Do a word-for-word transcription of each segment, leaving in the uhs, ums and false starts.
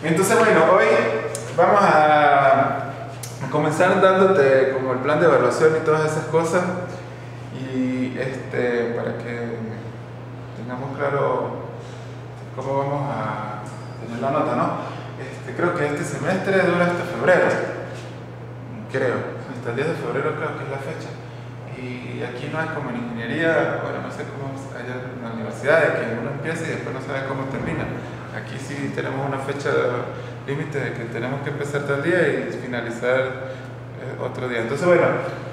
Entonces, bueno, hoy vamos a comenzar dándote como el plan de evaluación y todas esas cosas, y este, para que tengamos claro cómo vamos a tener la nota, ¿no? Este, creo que este semestre dura hasta febrero, creo, hasta el diez de febrero creo que es la fecha. Y aquí no es como en ingeniería, bueno, no sé cómo es allá en la universidad, de que uno empieza y después no sabe cómo termina. Aquí sí tenemos una fecha límite de que tenemos que empezar tal día y finalizar eh, otro día. Entonces, bueno,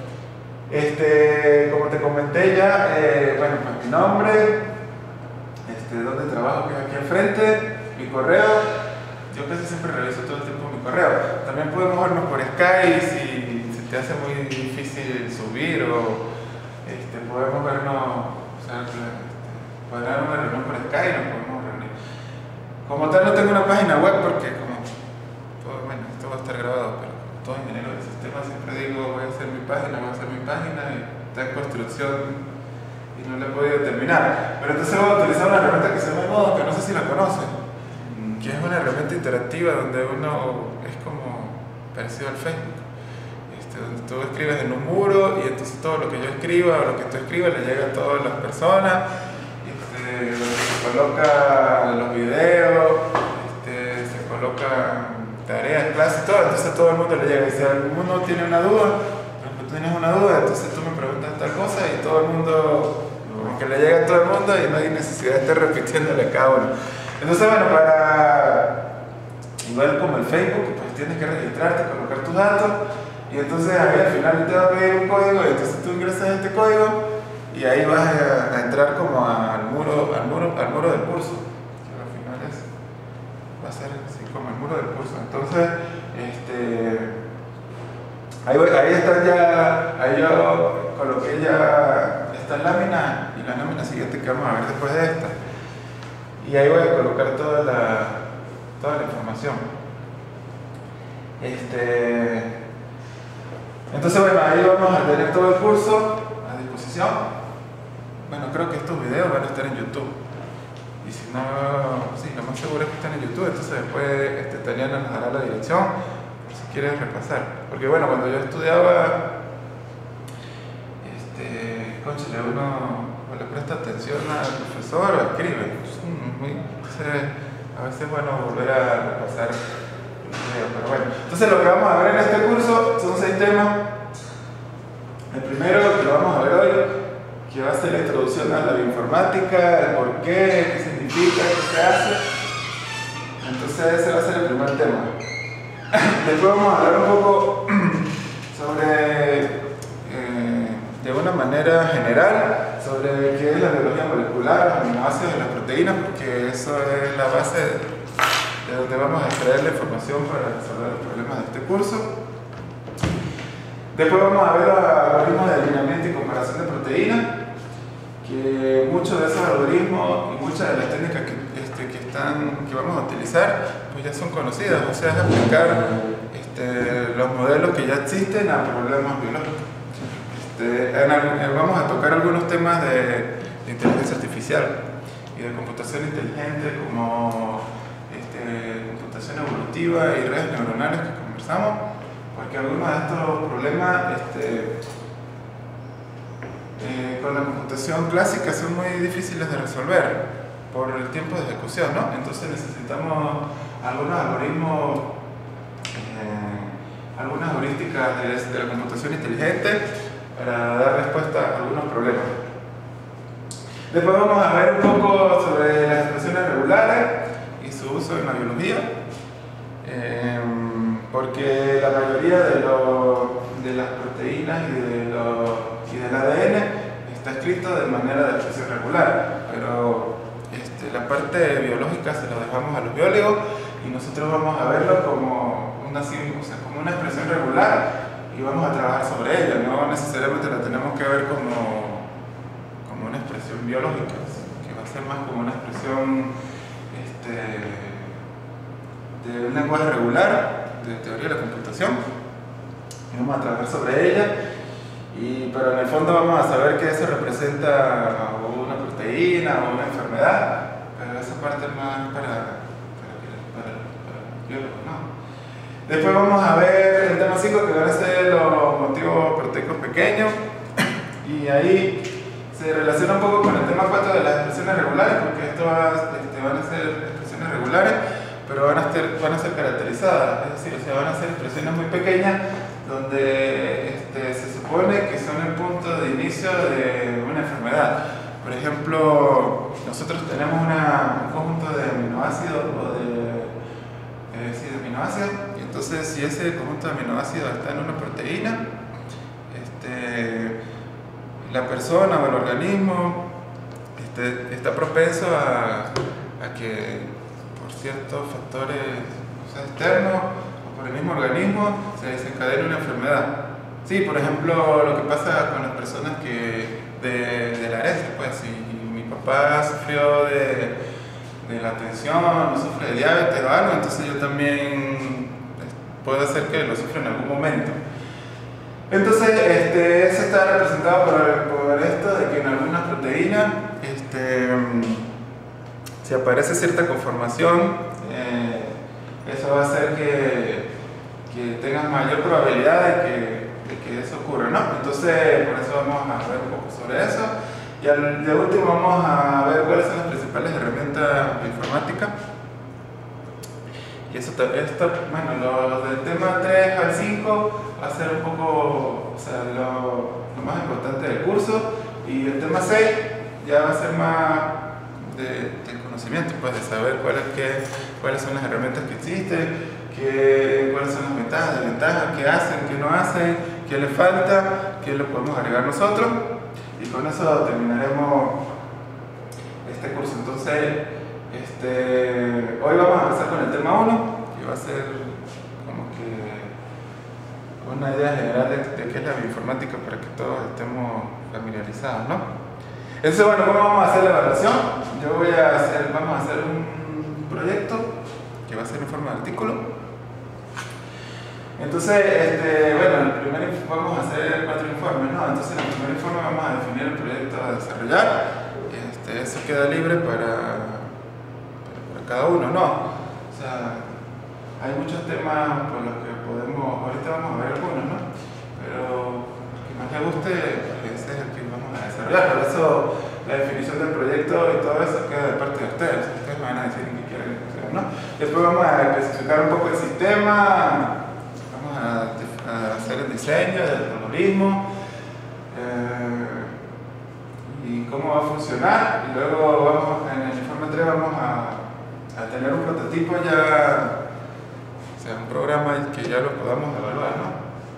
este, como te comenté ya, eh, bueno, pues mi nombre, este, dónde trabajo, que es aquí al frente, mi correo. Yo casi siempre reviso todo el tiempo mi correo. También podemos vernos por Skype si se te hace muy difícil subir, o este, podemos vernos, o sea, este, podemos dar una reunión por Skype, nos podemos reunir. Como tal no tengo una página web porque como todo, bueno, esto va a estar grabado, pero como todo ingeniero de sistemas siempre digo voy a hacer mi página, voy a hacer mi página y está en construcción y no la he podido terminar. Pero entonces voy a utilizar una herramienta que se llama Modo, que no sé si la conocen, que es una herramienta interactiva donde uno es como parecido al Facebook, este, donde tú escribes en un muro y entonces todo lo que yo escriba o lo que tú escribas le llega a todas las personas. Este, se coloca los videos, este, se colocan tareas, clases, todo, entonces a todo el mundo le llega. Y si alguno tiene una duda, tú tienes una duda, entonces tú me preguntas tal cosa y todo el mundo, como que le llega a todo el mundo y no hay necesidad de estar repitiéndole a cada uno. Entonces, bueno, para, igual como el Facebook, pues tienes que registrarte, colocar tus datos, y entonces ahí al final te va a pedir un código, y entonces tú ingresas este código y ahí vas a, a entrar como al muro, al muro, al muro del curso, que al final es, va a ser así como el muro del curso. Entonces, este, ahí, voy, ahí están ya, ahí yo coloqué ya estas láminas y la lámina siguiente que vamos a ver después de esta. Y ahí voy a colocar toda la, toda la información. Este, entonces, bueno, ahí vamos a tener todo el curso a disposición. Bueno, creo que estos videos van a estar en YouTube. Y si no, sí, lo más seguro es que están en YouTube. Entonces después este, Tatiana nos dará la dirección si quieres repasar. Porque bueno, cuando yo estudiaba, este, conchale, uno le presta atención al profesor o escribe. Entonces, a veces es bueno volver a repasar el video, pero bueno. Entonces lo que vamos a ver en este curso son seis temas. El primero, que lo vamos a ver hoy, que va a ser la introducción a la bioinformática, el por qué, qué significa, qué se hace. Entonces ese va a ser el primer tema. Después vamos a hablar un poco sobre, eh, de una manera general, sobre qué es la biología molecular, los aminoácidos de las proteínas, porque eso es la base de donde vamos a extraer la información para resolver los problemas de este curso. Después vamos a ver los algoritmos de alineamiento y comparación de proteínas, que muchos de esos algoritmos y muchas de las técnicas que, este, que, están, que vamos a utilizar pues ya son conocidas, o sea, es aplicar este, los modelos que ya existen a problemas biológicos. Este, en, vamos a tocar algunos temas de, de inteligencia artificial y de computación inteligente, como este, computación evolutiva y redes neuronales que conversamos, porque algunos de estos problemas este, eh, con la computación clásica son muy difíciles de resolver por el tiempo de ejecución, ¿no? Entonces necesitamos algunos algoritmos, eh, algunas heurísticas de, de la computación inteligente para dar respuesta a algunos problemas. Después vamos a ver un poco sobre las expresiones regulares y su uso en la biología, eh, porque la mayoría de, lo, de las proteínas y, de lo, y del A D N está escrito de manera de expresión regular, pero este, la parte biológica se la dejamos a los biólogos y nosotros vamos a verlo como una, o sea, como una expresión regular y vamos a trabajar sobre ella, no necesariamente la tenemos que ver como, como una expresión biológica, que va a ser más como una expresión este, de un lenguaje regular, de teoría de la computación, y vamos a trabajar sobre ella, y, pero en el fondo vamos a saber que eso representa una proteína o una enfermedad, pero esa parte es más para, para, para, para biólogos, ¿no? Después vamos a ver el tema cinco, que van a ser los motivos proteicos pequeños, y ahí se relaciona un poco con el tema cuatro de las expresiones regulares, porque esto va, este, van a ser expresiones regulares, pero van a, ser, van a ser caracterizadas, es decir, o sea, van a ser expresiones muy pequeñas, donde este, se supone que son el punto de inicio de una enfermedad. Por ejemplo, nosotros tenemos una, un conjunto de aminoácidos o de, eh, sí, de aminoácidos, y entonces si ese conjunto de aminoácidos está en una proteína, este, la persona o el organismo este, está propenso a, a que por ciertos factores, o sea, externos o por el mismo organismo se desencadene una enfermedad. Sí, por ejemplo, lo que pasa con las personas que de, de la herencia, pues si mi papá sufrió de, de la tensión o sufre de diabetes o algo, entonces yo también puedo hacer que lo sufra en algún momento. Entonces, este, eso está representado por, por esto de que en algunas proteínas este, si aparece cierta conformación, eh, eso va a hacer que, que tengas mayor probabilidad de que, de que eso ocurra, ¿no? Entonces, por eso vamos a ver un poco sobre eso. Y al, de último vamos a ver cuáles son las principales herramientas informáticas. Y eso, esto, bueno, lo del tema tres al cinco va a ser un poco, o sea, lo, lo más importante del curso, y el tema seis ya va a ser más de, de conocimiento, pues de saber cuáles, qué, cuáles son las herramientas que existen, qué, cuáles son las ventajas, desventajas, qué hacen, qué no hacen, qué les falta, qué le podemos agregar nosotros, y con eso terminaremos este curso. Entonces, Este, hoy vamos a empezar con el tema uno, que va a ser como que una idea general de, de qué es la bioinformática para que todos estemos familiarizados, ¿no? Entonces, bueno, ¿cómo vamos a hacer la evaluación? Yo voy a hacer, vamos a hacer un proyecto que va a ser en forma de artículo. Entonces, este, bueno, el primer, vamos a hacer cuatro informes, ¿no? Entonces, en el primer informe vamos a definir el proyecto a desarrollar. Este, eso queda libre para cada uno, no, o sea, hay muchos temas por los que podemos, ahorita vamos a ver algunos, ¿no? Pero el que más le guste, ese es el que vamos a desarrollar. Por eso la definición del proyecto y todo eso queda de parte de ustedes. Ustedes me van a decir qué quieren que sea, ¿no? Después vamos a especificar un poco el sistema, vamos a, a hacer el diseño del algoritmo, eh, y cómo va a funcionar, y luego vamos, en el informe tres vamos a a tener un prototipo ya, o sea, un programa que ya lo podamos evaluar, ¿no?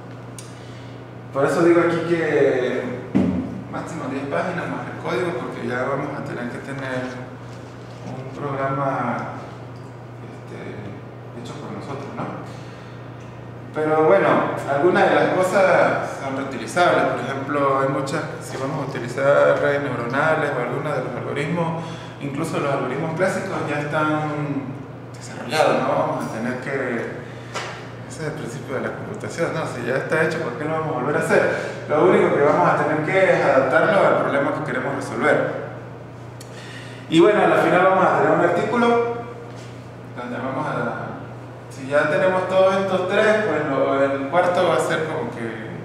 Por eso digo aquí que máximo diez páginas más el código, porque ya vamos a tener que tener un programa este, hecho por nosotros, ¿no? Pero bueno, algunas de las cosas son reutilizables. Por ejemplo, hay muchas, si vamos a utilizar redes neuronales o algunos de los algoritmos, incluso los algoritmos clásicos ya están desarrollados, ¿no? Vamos a tener que... Ese es el principio de la computación, ¿no? Si ya está hecho, ¿por qué lo vamos a volver a hacer? Lo único que vamos a tener que es adaptarlo al problema que queremos resolver. Y bueno, al final vamos a tener un artículo donde vamos a... Si ya tenemos todos estos tres, pues lo, el cuarto va a ser como que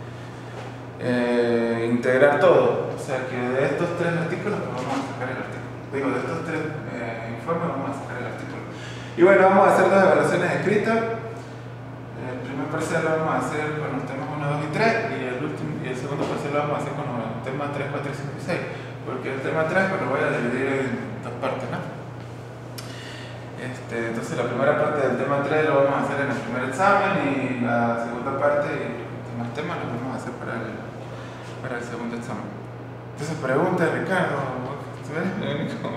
eh, integrar todo. O sea que de estos tres artículos pues vamos a sacar el artículo. Digo, de estos tres eh, informes vamos a sacar el artículo. Y bueno, vamos a hacer dos evaluaciones escritas. El primer parcial lo vamos a hacer con los temas uno, dos y tres, y el, último, y el segundo parcial lo vamos a hacer con los temas tres, cuatro, cinco y seis. Porque el tema tres pues, lo voy a dividir en dos partes, ¿no? Este, entonces la primera parte del tema tres lo vamos a hacer en el primer examen, y la segunda parte y los demás temas los vamos a hacer para el, para el segundo examen. Entonces pregunta, Ricardo, ¿tú eres el único?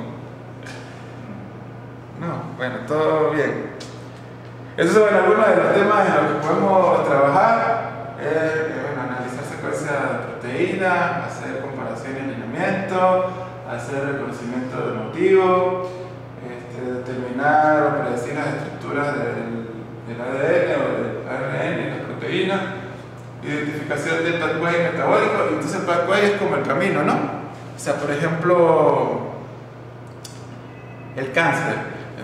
No, bueno, todo bien. Esos son algunos de los temas en los que podemos trabajar. Eh, bueno, analizar secuencias de proteínas, hacer comparación y alineamiento, hacer reconocimiento de motivos, determinar o predecir las estructuras del, del A D N o del A R N y las proteínas, identificación del pathway metabólico. Y entonces el pathway es como el camino, ¿no? O sea, por ejemplo, el cáncer.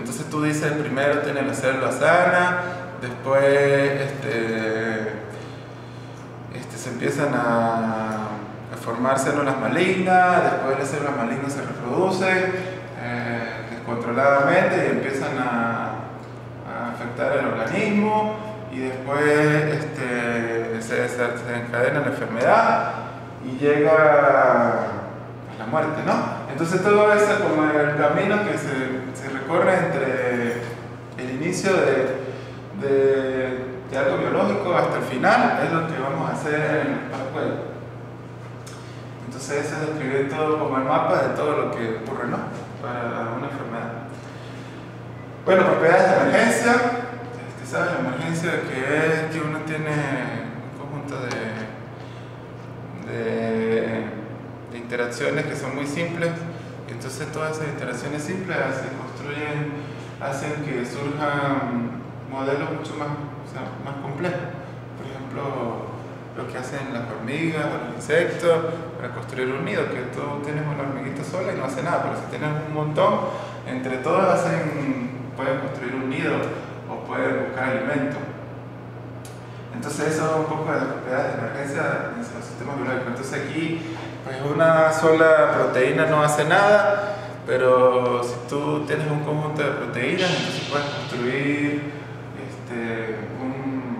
entonces tú dices, primero tiene la célula sana, después este, este, se empiezan a, a formar células malignas, después las células malignas se reproducen eh, descontroladamente y empiezan a, a afectar el organismo, y después este, se, se, se encadena la enfermedad y llega a la muerte, ¿no? Entonces todo eso es como el camino que se, se recorre entre el inicio de, de, de algo biológico hasta el final, es lo que vamos a hacer en el pathway. Entonces eso es describir todo como el mapa de todo lo que ocurre, ¿no? Para una enfermedad. Bueno, propiedades de emergencia. Este, ¿sabes la emergencia que es? Que uno tiene un conjunto de, de, de interacciones que son muy simples, y entonces todas esas interacciones simples se construyen, hacen que surjan modelos mucho más, o sea, más complejos. Por ejemplo, lo que hacen las hormigas o los insectos para construir un nido, que tú tienes una hormiguita sola y no hace nada, pero si tienes un montón, entre todos hacen, pueden construir un nido o pueden buscar alimento. Entonces eso es un poco de las propiedades de emergencia en los sistemas biológicos. Entonces aquí, pues una sola proteína no hace nada, pero si tú tienes un conjunto de proteínas, entonces puedes construir este, un,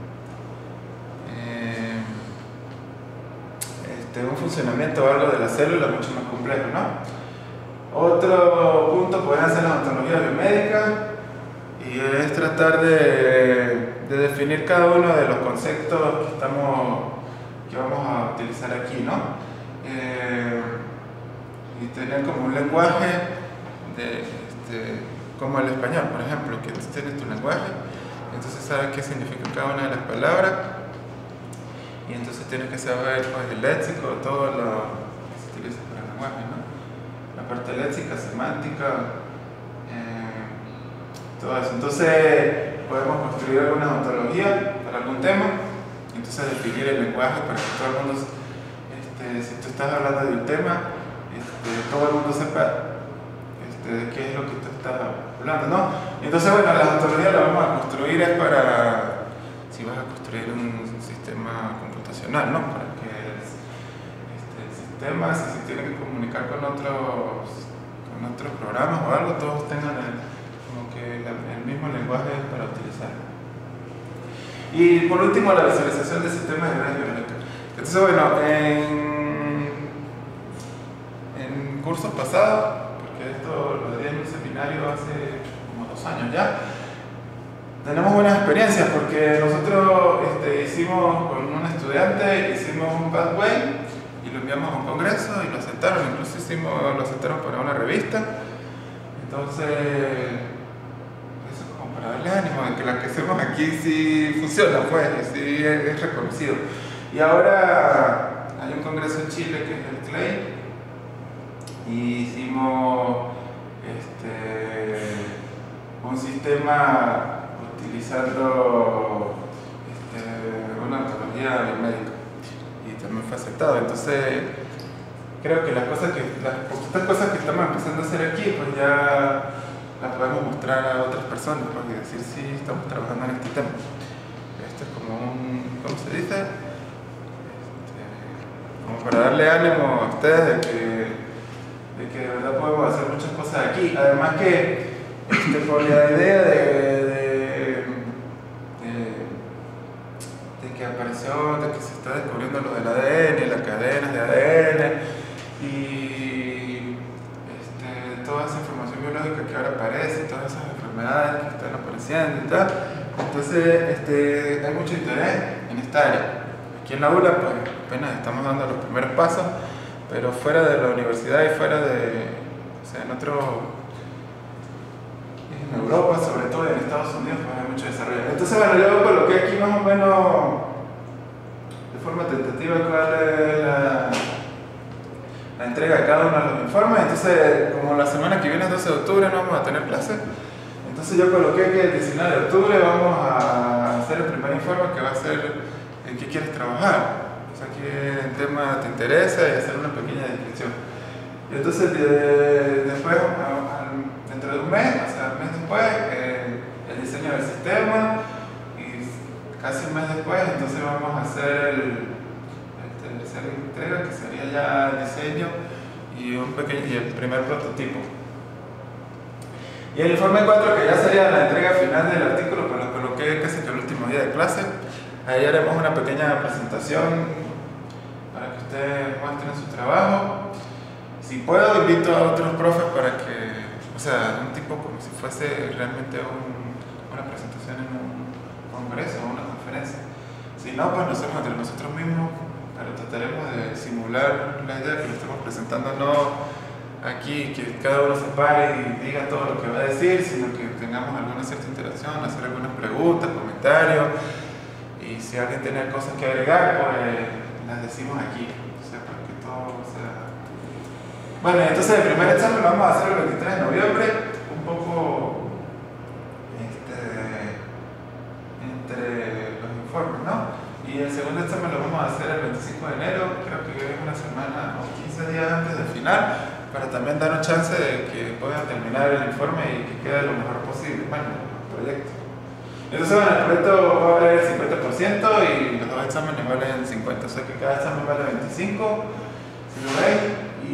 eh, este, un funcionamiento o algo de la célula mucho más complejo, ¿no? Otro punto pueden ser las ontologías biomédicas, y es tratar de, de definir cada uno de los conceptos que, estamos, que vamos a utilizar aquí, ¿no? Eh, y tener como un lenguaje de, este, como el español, por ejemplo, que tú tienes tu lenguaje, entonces sabes qué significa cada una de las palabras, y entonces tienes que saber pues, el léxico, todo lo que se utiliza para el lenguaje, ¿no? La parte léxica, semántica, eh, todo eso. Entonces podemos construir algunas ontologías para algún tema, entonces definir el lenguaje para que todo el mundo, este, si tú estás hablando de un tema, este, todo el mundo sepa este, de qué es lo que tú estás hablando, ¿no? Y entonces, bueno, las ontologías las vamos a construir es para, si vas a construir un sistema computacional, ¿no? Para que el, este, el sistema, si se tiene que comunicar con otros, con otros programas o algo, todos tengan el, como que el, el mismo lenguaje para utilizar. Y por último, la visualización de sistemas de redes biológicas. Entonces, bueno, en, en cursos pasados, porque esto lo di en un seminario hace como dos años ya, tenemos buenas experiencias porque nosotros este, hicimos con un estudiante, hicimos un pathway y lo enviamos a un congreso y lo aceptaron, incluso hicimos, lo aceptaron para una revista. Entonces, eso es como para darle ánimo de que lo que hacemos aquí sí funciona, pues, y sí es, es reconocido. Y ahora hay un congreso en Chile que es el CLAY, y hicimos este, un sistema utilizando este, una ontología biomédica, y también fue aceptado. Entonces creo que las cosas que las poquitas cosas que estamos empezando a hacer aquí, pues ya las podemos mostrar a otras personas, pues, y decir sí, estamos trabajando en este tema. Esto es como un, ¿cómo se dice? Este, como para darle ánimo a ustedes de que, de que de verdad podemos hacer muchas cosas aquí. Además que este, por la idea de que apareció, de que se está descubriendo lo del A D N, las cadenas de A D N y este, toda esa información biológica que ahora aparece, todas esas enfermedades que están apareciendo y tal. Entonces este, hay mucho interés en esta área. Aquí en la U L A pues apenas estamos dando los primeros pasos, pero fuera de la universidad y fuera de, o sea, en otro, en Europa sobre todo, y en Estados Unidos pues hay mucho desarrollo. Entonces bueno, yo coloqué aquí más o menos de forma tentativa cuál es la, la entrega de cada uno de los informes. Entonces, como la semana que viene es doce de octubre no vamos a tener clase, entonces yo coloqué que el diecinueve de octubre vamos a hacer el primer informe, que va a ser en qué quieres trabajar, o sea, qué tema te interesa, y hacer una pequeña descripción. Y entonces de, después, a, a, dentro de un mes, o sea, el mes entrega, que sería ya el diseño y, un pequeño, y el primer prototipo. Y el informe cuatro, que ya sería la entrega final del artículo, pues lo coloqué casi que el último día de clase. Ahí haremos una pequeña presentación para que ustedes muestren su trabajo. Si puedo, invito a otros profes para que, o sea, un tipo como si fuese realmente un, una presentación en un congreso o una conferencia. Si no, pues lo hacemos entre nosotros mismos, pero trataremos de simular la idea que le estamos presentando, no aquí que cada uno se pare y diga todo lo que va a decir, sino que tengamos alguna cierta interacción, hacer algunas preguntas, comentarios, y si alguien tiene cosas que agregar, pues las decimos aquí, o sea, para que todo sea... Bueno, entonces el primer examen lo vamos a hacer el veintitrés de noviembre, un poco este, entre los informes, ¿no? Y el segundo examen lo vamos a hacer el veinticinco de enero, creo que es una semana o quince días antes del final, para también dar un chance de que puedan terminar el informe y que quede lo mejor posible, bueno, el proyecto. Entonces, bueno, el proyecto va a valer el cincuenta por ciento y los dos exámenes valen cincuenta por ciento, o sea que cada examen vale veinticinco por ciento, si lo veis, y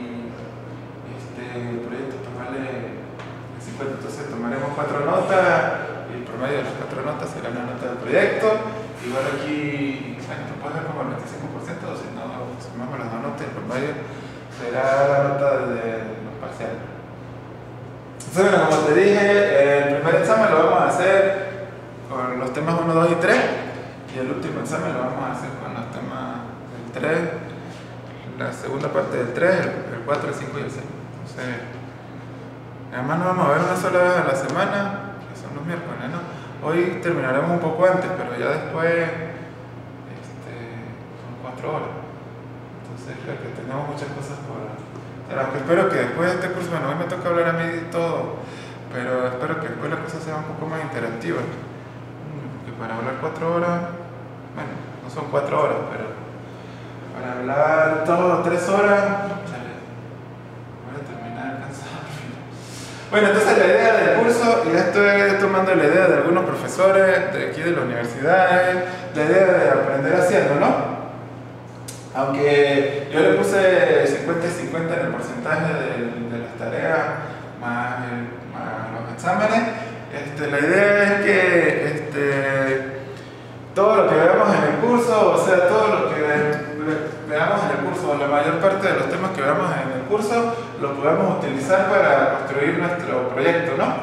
este, el proyecto pues vale el cincuenta por ciento. Entonces tomaremos cuatro notas y el promedio de las cuatro notas será la nota del proyecto. Igual aquí, bueno, tú puedes ver como el veinticinco por ciento, o si no, sumamos las dos notas y el promedio será la nota de los parciales. Entonces, bueno, como te dije, el primer examen lo vamos a hacer con los temas uno, dos y tres, y el último examen lo vamos a hacer con los temas del tres, la segunda parte del tres, el cuatro, el cinco y el seis. Entonces, además nos vamos a ver una sola vez a la semana, que son los miércoles, ¿no? Hoy terminaremos un poco antes, pero ya después este, son cuatro horas. Entonces creo que tenemos muchas cosas por hacer. Aunque espero que después de este curso, bueno, hoy me toca hablar a mí y todo, pero espero que después la cosa sea un poco más interactiva. Porque para hablar cuatro horas, bueno, no son cuatro horas, pero para hablar todo tres horas, chale, voy a terminar cansado. Bueno, entonces la idea del curso, y esto es tomando la idea de algunos profesores de aquí de la universidad, la idea de aprender haciendo, ¿no? Aunque yo le puse cincuenta y cincuenta en el porcentaje de, de las tareas más, el, más los exámenes, este, la idea es que este, todo lo que veamos en el curso, o sea, todo lo que veamos en el curso, o la mayor parte de los temas que veamos en el curso, lo podemos utilizar para construir nuestro proyecto, ¿no?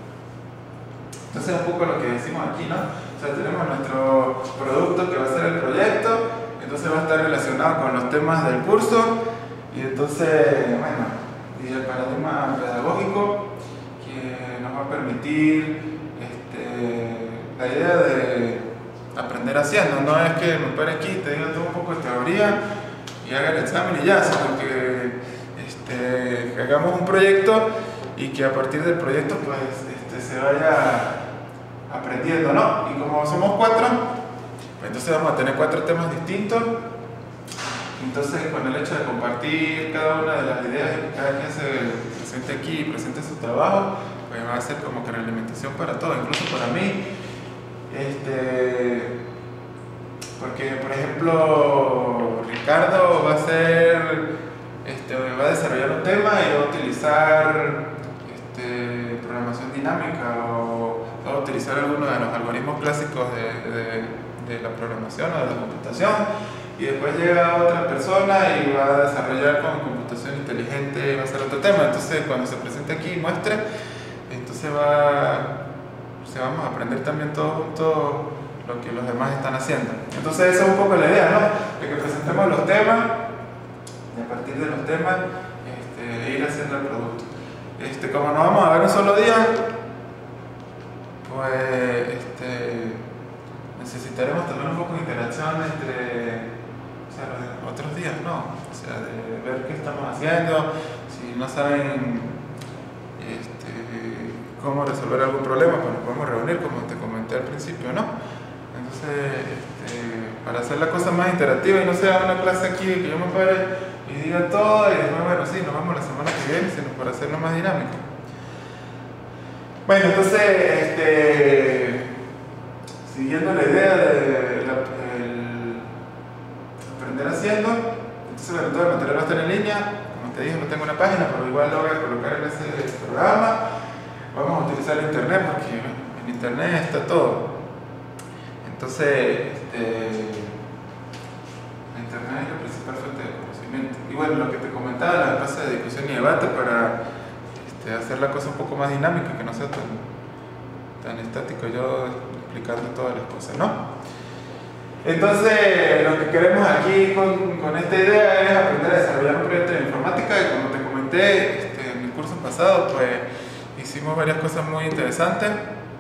Entonces es un poco lo que decimos aquí, ¿no? O sea, tenemos nuestro producto que va a ser el proyecto, entonces va a estar relacionado con los temas del curso, y entonces, bueno, y el paradigma pedagógico que nos va a permitir este, la idea de aprender haciendo. No es que me pare aquí, te diga todo un poco de teoría y haga el examen y ya, sino que este, que hagamos un proyecto y que a partir del proyecto pues este, se vaya aprendiendo, ¿no? Y como somos cuatro, pues entonces vamos a tener cuatro temas distintos. Entonces, con el hecho de compartir cada una de las ideas y que cada quien se presente aquí y presente su trabajo, pues va a ser como que realimentación para todo, incluso para mí. Este, porque, por ejemplo, Ricardo va a hacer, este, va a desarrollar un tema y va a utilizar este, programación dinámica o va a utilizar algunos de los algoritmos clásicos de, de, de la programación o de la computación. Y después llega otra persona y va a desarrollar con computación inteligente, va a hacer otro tema. Entonces, cuando se presente aquí y muestre, entonces va, se vamos a aprender también todos juntos lo que los demás están haciendo. Entonces, esa es un poco la idea, ¿no? De que presentemos los temas y a partir de los temas este, ir haciendo el producto. Este, como no vamos a ver un solo día, pues este, necesitaremos también un poco de interacción entre otros días, ¿no? O sea, de ver qué estamos haciendo, si no saben este, cómo resolver algún problema, pues nos podemos reunir, como te comenté al principio, ¿no? Entonces, este, para hacer la cosa más interactiva y no sea una clase aquí que yo me pare y diga todo y después, bueno, sí, nos vemos la semana que viene, sino para hacerlo más dinámico. Bueno, entonces, este, siguiendo la idea de la, el aprender haciendo, Entonces, bueno, todo el material va a estar en línea. Como te dije, no tengo una página, pero igual lo voy a colocar en ese programa. Vamos a utilizar el internet porque en internet está todo. Entonces, este, la internet es la principal fuente de conocimiento. Y bueno, lo que te comentaba, la clase de discusión y debate para este, hacer la cosa un poco más dinámica, que no sea tan, tan estático yo explicando todas las cosas, ¿no? Entonces, lo que queremos aquí con, con esta idea es aprender a desarrollar un proyecto de informática y como te comenté este, en el curso pasado, pues hicimos varias cosas muy interesantes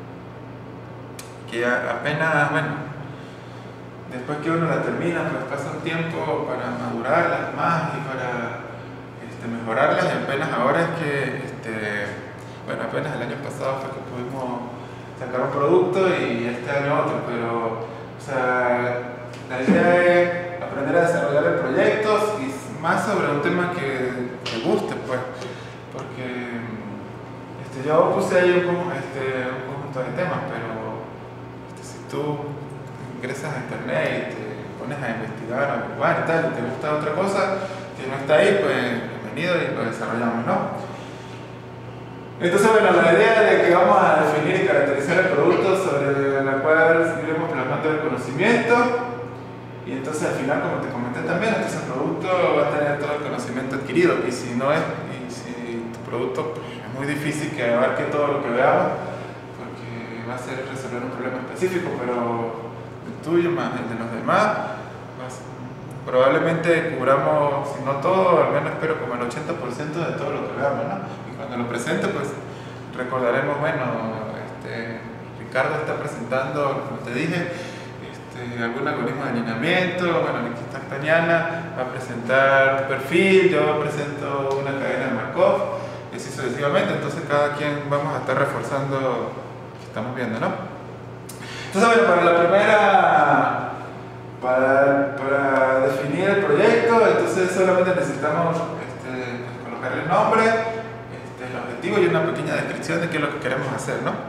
que apenas, bueno, después que uno la termina, pues pasa un tiempo para madurarlas más y para este, mejorarlas y apenas ahora es que, este, bueno, apenas el año pasado fue que pudimos sacar un producto y este año otro, pero, o sea, la idea es aprender a desarrollar proyectos y más sobre un tema que te guste, pues, porque este, yo puse ahí un, este, un conjunto de temas, pero este, si tú ingresas a internet y te pones a investigar, a averiguar y tal, y te gusta otra cosa que no está ahí, pues bienvenido y lo desarrollamos, ¿no? Entonces, bueno, la idea de que vamos a definir y caracterizar el producto sobre la cual iremos plasmando el conocimiento y entonces al final, como te comenté también, entonces el producto va a tener todo el conocimiento adquirido y si no es, y si tu producto pues, es muy difícil que abarque todo lo que veamos porque va a ser resolver un problema específico, pero el tuyo más el de los demás pues, probablemente cubramos, si no todo, al menos espero como el ochenta por ciento de todo lo que veamos, ¿no? Cuando lo presente, pues recordaremos, bueno, este, Ricardo está presentando, como te dije, este, algún algoritmo de alineamiento, bueno, Nikita Castañana va a presentar un perfil, yo presento una cadena de Markov, y así sucesivamente, entonces cada quien vamos a estar reforzando lo que estamos viendo, ¿no? Entonces, bueno, para la primera, para, para definir el proyecto, entonces solamente necesitamos este, colocar el nombre, el objetivo y una pequeña descripción de qué es lo que queremos hacer, ¿no?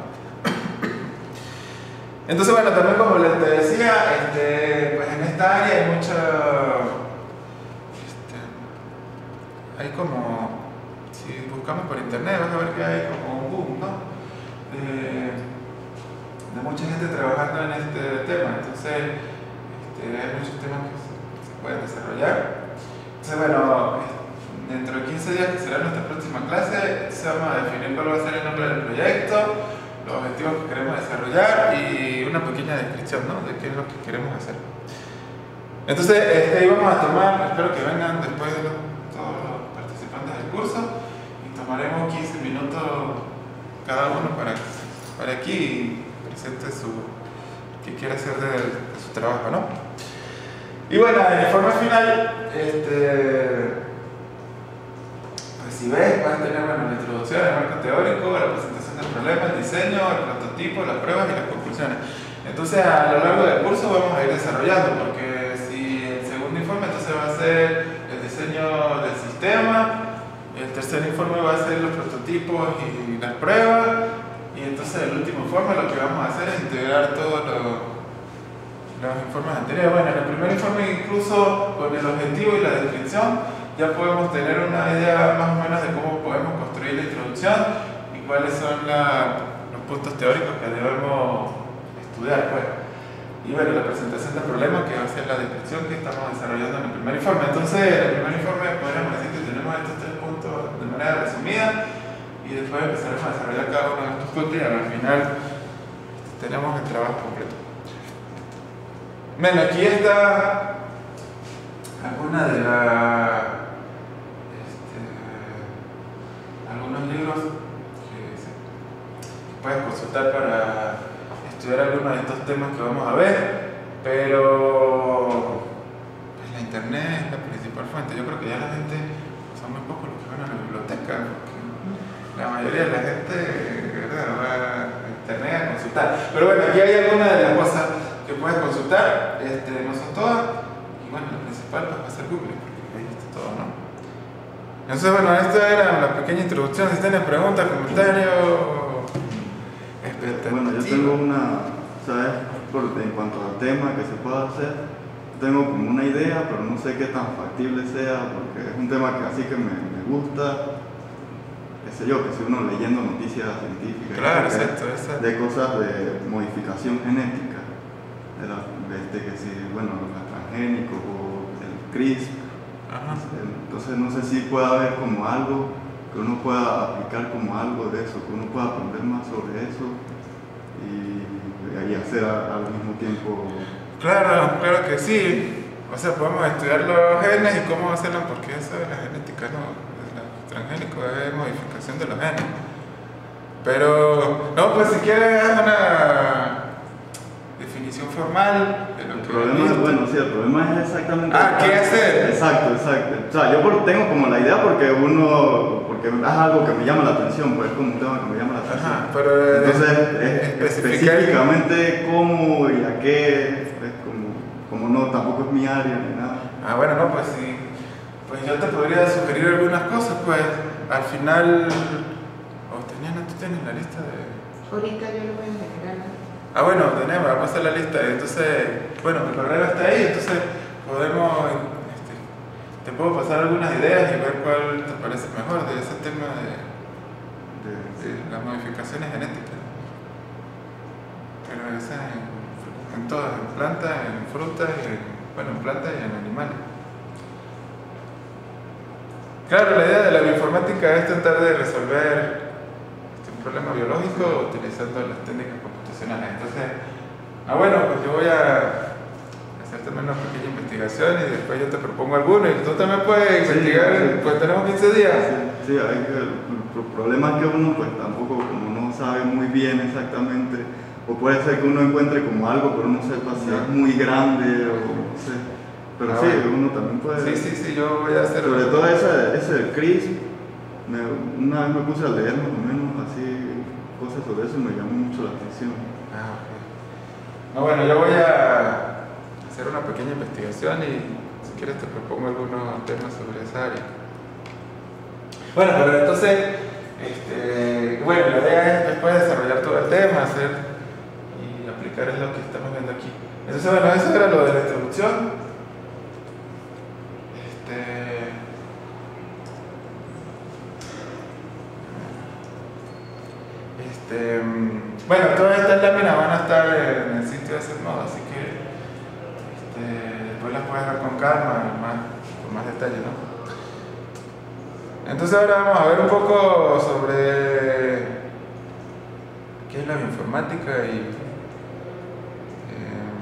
Entonces, bueno, también como les te decía, este, pues en esta área hay mucha, este, hay como, si buscamos por internet vas a ver que hay como un boom, ¿no? De, de mucha gente trabajando en este tema, entonces este, hay muchos temas que se, que se pueden desarrollar. Entonces, bueno, dentro de quince días, que será nuestra próxima clase, vamos a definir cuál va a ser el nombre del proyecto, los objetivos que queremos desarrollar y una pequeña descripción, ¿no? De qué es lo que queremos hacer. Entonces, este, ahí vamos a tomar, espero que vengan después de los, todos los participantes del curso y tomaremos quince minutos cada uno para, para aquí y presente su, qué quiere hacer de, de su trabajo, ¿no? Y bueno, el informe final, este... si ves, vas a tener bueno, la introducción, el marco teórico, la presentación del problema, el diseño, el prototipo, las pruebas y las conclusiones. Entonces, a lo largo del curso vamos a ir desarrollando, porque si el segundo informe entonces va a ser el diseño del sistema, el tercer informe va a ser los prototipos y las pruebas, y entonces el último informe lo que vamos a hacer es integrar todos los, los informes anteriores. Bueno, en el primer informe incluso con el objetivo y la descripción, ya podemos tener una idea más o menos de cómo podemos construir la introducción y cuáles son la, los puntos teóricos que debemos estudiar, pues. Y bueno, la presentación del problema, que va a ser la descripción que estamos desarrollando en el primer informe. Entonces, en el primer informe podríamos decir que tenemos estos tres puntos de manera resumida y después empezaremos a desarrollar cada uno de estos puntos y al final tenemos el trabajo completo. Bueno, aquí está alguna de las algunos libros que, se, que puedes consultar para estudiar algunos de estos temas que vamos a ver, pero pues, la internet es la principal fuente. Yo creo que ya la gente, son muy pocos los que van a la biblioteca, porque la mayoría de la gente ¿verdad? Va a internet a consultar. Pero bueno, aquí hay algunas de las cosas que puedes consultar, este, no son todas, y bueno, lo principal pues, va a ser Google, porque ahí está todo, ¿no? Entonces, bueno, esta era la pequeña introducción. Si tienen preguntas, comentarios, expectativas. Bueno, yo tengo una, ¿sabes? Por, en cuanto al tema que se puede hacer, tengo como una idea, pero no sé qué tan factible sea, porque es un tema que así que me, me gusta, qué sé yo, que si uno leyendo noticias científicas, claro, que, exacto, exacto. de cosas de modificación genética, de, la, de este, que si, bueno, los transgénicos o el CRISPR. Ajá. Entonces no sé si puede haber como algo que uno pueda aplicar como algo de eso, que uno pueda aprender más sobre eso y, y hacer a, al mismo tiempo. Claro, claro que sí. O sea, podemos estudiar los genes y cómo hacerlo, porque eso es la genética, ¿no? El transgénico es modificación de los genes. Pero, no, pues si quieres una definición formal de lo el que... problema es, bueno, sí, el problema es exactamente... Ah, ¿qué hacer? Exacto, exacto. O sea, yo por, tengo como la idea porque uno, porque es algo que me llama la atención, pues es como un tema que me llama la atención. Ajá, pero... Entonces, es, específicamente cómo y a qué, es como, como no, tampoco es mi área ni nada. Ah, bueno, no, pues sí. Pues yo te podría sugerir algunas cosas, pues al final... ¿O tenías, no tú tienes la lista de...? Ahorita yo lo voy a generar. Ah, bueno, tenemos, vamos a hacer la lista. Entonces, bueno, mi correo está ahí, entonces podemos, este, te puedo pasar algunas ideas y ver cuál te parece mejor de ese tema de, de, de las modificaciones genéticas. Pero esas en, en todas, en plantas, en frutas, y en, bueno, en plantas y en animales. Claro, la idea de la bioinformática es tratar de resolver este, un problema biológico utilizando las técnicas computacionales. Entonces, ah bueno, pues yo voy a hacer también una pequeña investigación y después yo te propongo alguno y tú también puedes investigar, sí, sí. Pues tenemos quince días. Sí, sí, hay que, el problema es que uno pues tampoco como no sabe muy bien exactamente, o puede ser que uno encuentre como algo pero no sepa si es muy grande o no sé. Pero ah, sí, bueno. Uno también puede... Sí, sí, sí, yo voy a hacer... Sobre todo ese, ese del CRISPR, me, una vez me puse a leer más o menos así cosas sobre eso y me llamó mucho la atención. Ah, ok. No, bueno, yo voy a hacer una pequeña investigación y si quieres te propongo algunos temas sobre esa área. Bueno, pero entonces, este, bueno, la idea es después desarrollar todo el tema, hacer y aplicar es lo que estamos viendo aquí. Entonces, bueno, eso era lo de la introducción. Este, bueno, todas estas láminas van a estar en el sitio de Zedmodo, así que este, después las puedes ver con calma, más, con más detalle, ¿no? Entonces ahora vamos a ver un poco sobre qué es la bioinformática y eh,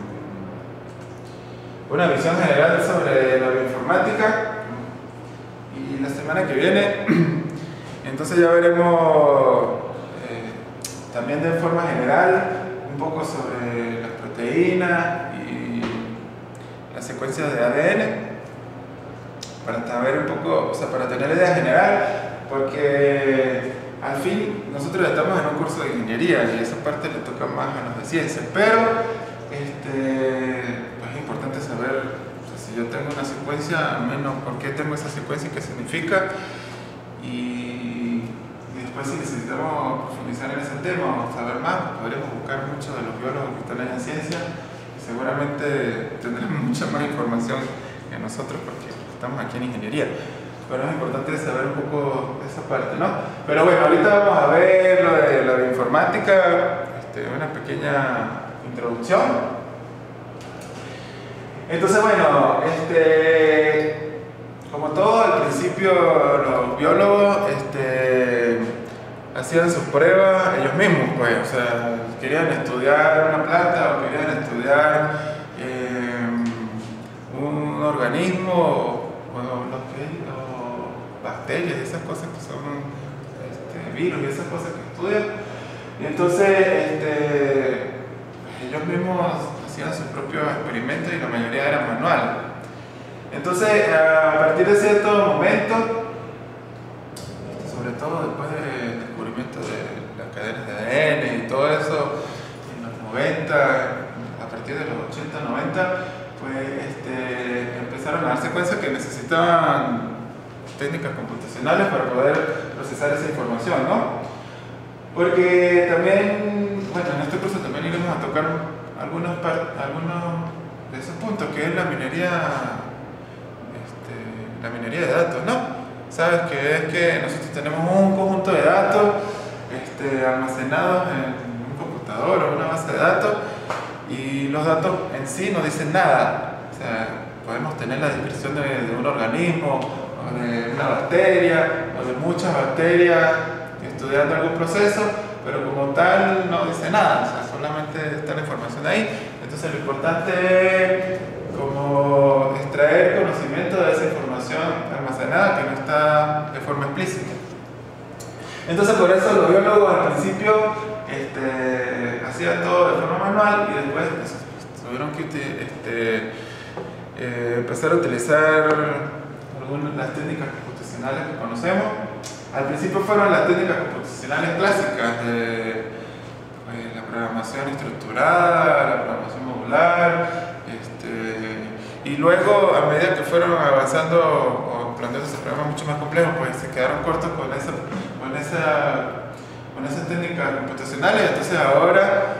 una visión general sobre la bioinformática. Y la semana que viene, entonces ya veremos también de forma general un poco sobre las proteínas y las secuencias de A D N para saber un poco, o sea, para tener idea general, porque al fin nosotros estamos en un curso de ingeniería y esa parte le toca más a los de ciencia, pero este, pues es importante saber, o sea, si yo tengo una secuencia, al menos por qué tengo esa secuencia y qué significa, y pues si necesitamos profundizar en ese tema o saber más, podríamos buscar muchos de los biólogos que están en ciencia y seguramente tendrán mucha más información que nosotros porque estamos aquí en ingeniería. Pero es importante saber un poco de esa parte, ¿no? Pero bueno, ahorita vamos a ver lo de la bioinformática, este, una pequeña introducción. Entonces, bueno, este, como todo, al principio los biólogos este, hacían sus pruebas ellos mismos, pues, o sea, querían estudiar una planta o querían estudiar eh, un organismo o, o, los que, o bacterias, esas cosas que son este, virus y esas cosas que estudian. Y entonces este, ellos mismos hacían sus propios experimentos y la mayoría eran manuales. Entonces, a partir de cierto momento, sobre todo después del descubrimiento de las cadenas de A D N y todo eso, en los noventa, a partir de los ochenta, noventa, pues este, empezaron a darse cuenta que necesitaban técnicas computacionales para poder procesar esa información, ¿no? Porque también, bueno, en este curso también iremos a tocar algunos, algunos de ese punto, que es la minería, este, la minería de datos, ¿no? Sabes que es que nosotros tenemos un conjunto de datos este, almacenados en un computador o una base de datos, y los datos en sí no dicen nada. O sea, podemos tener la descripción de, de un organismo, o de una bacteria, o de muchas bacterias estudiando algún proceso, pero como tal no dice nada, o sea, solamente está la información ahí. Entonces lo importante es como extraer conocimiento de esa información almacenada que no está de forma explícita. Entonces por eso los biólogos al principio este, hacían todo de forma manual, y después pues, tuvieron que este, eh, empezar a utilizar algunas las técnicas computacionales que conocemos. Al principio fueron las técnicas computacionales clásicas de eh, la programación estructurada, la programación modular, este, y luego a medida que fueron avanzando o planteándose programas mucho más complejos, pues se quedaron cortos con esa, con esa, con esas técnicas computacionales. Entonces ahora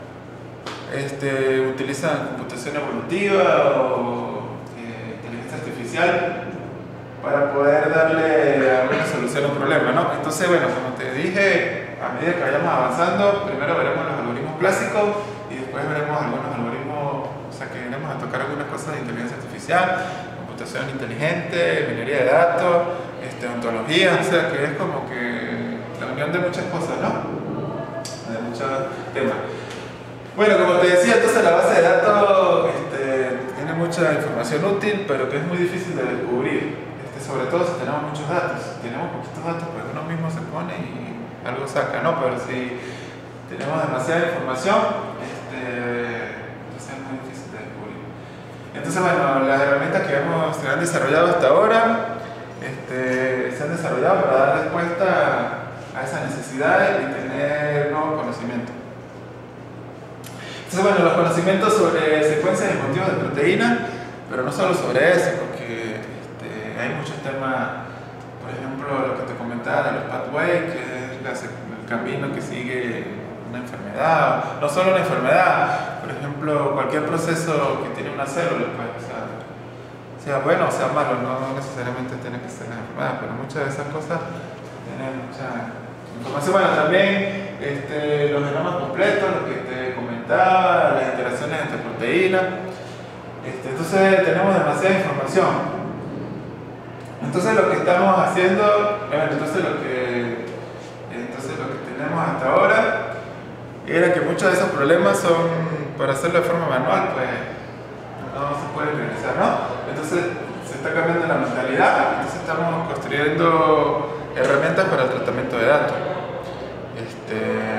este, utilizan computación evolutiva o eh, inteligencia artificial para poder darle alguna solución a un problema, ¿no? Entonces, bueno, como te dije, a medida que vayamos avanzando, primero veremos los algoritmos clásicos y después veremos algunos algoritmos, o sea, que iremos a tocar algunas cosas de inteligencia artificial, computación inteligente, minería de datos, este, ontología, o sea, que es como que la unión de muchas cosas, ¿no? De muchos temas. Bueno, como te decía, entonces la base de datos este, tiene mucha información útil, pero que es muy difícil de descubrir. Sobre todo si tenemos muchos datos. Si tenemos poquitos datos, pues uno mismo se pone y algo saca, ¿no? Pero si tenemos demasiada información, este, entonces es muy difícil de descubrir. Entonces, bueno, las herramientas que hemos, se han desarrollado hasta ahora este, se han desarrollado para dar respuesta a esas necesidades y tener nuevos conocimientos. Entonces, bueno, los conocimientos sobre secuencias y motivos de proteínas, pero no solo sobre eso, porque hay muchos temas, por ejemplo, lo que te comentaba de los pathways, que es la, el camino que sigue una enfermedad, no solo una enfermedad, por ejemplo, cualquier proceso que tiene una célula, pues, o sea, sea bueno o sea malo, no necesariamente tiene que ser una enfermedad, pero muchas de esas cosas tienen mucha información. Bueno, también este, los genomas completos, lo que te comentaba, las interacciones entre proteínas, este, entonces tenemos demasiada información. Entonces lo que estamos haciendo, bueno, entonces lo que, entonces lo que tenemos hasta ahora era que muchos de esos problemas son, para hacerlo de forma manual, pues no se puede realizar, ¿no? Entonces se está cambiando la mentalidad, entonces estamos construyendo herramientas para el tratamiento de datos. Este,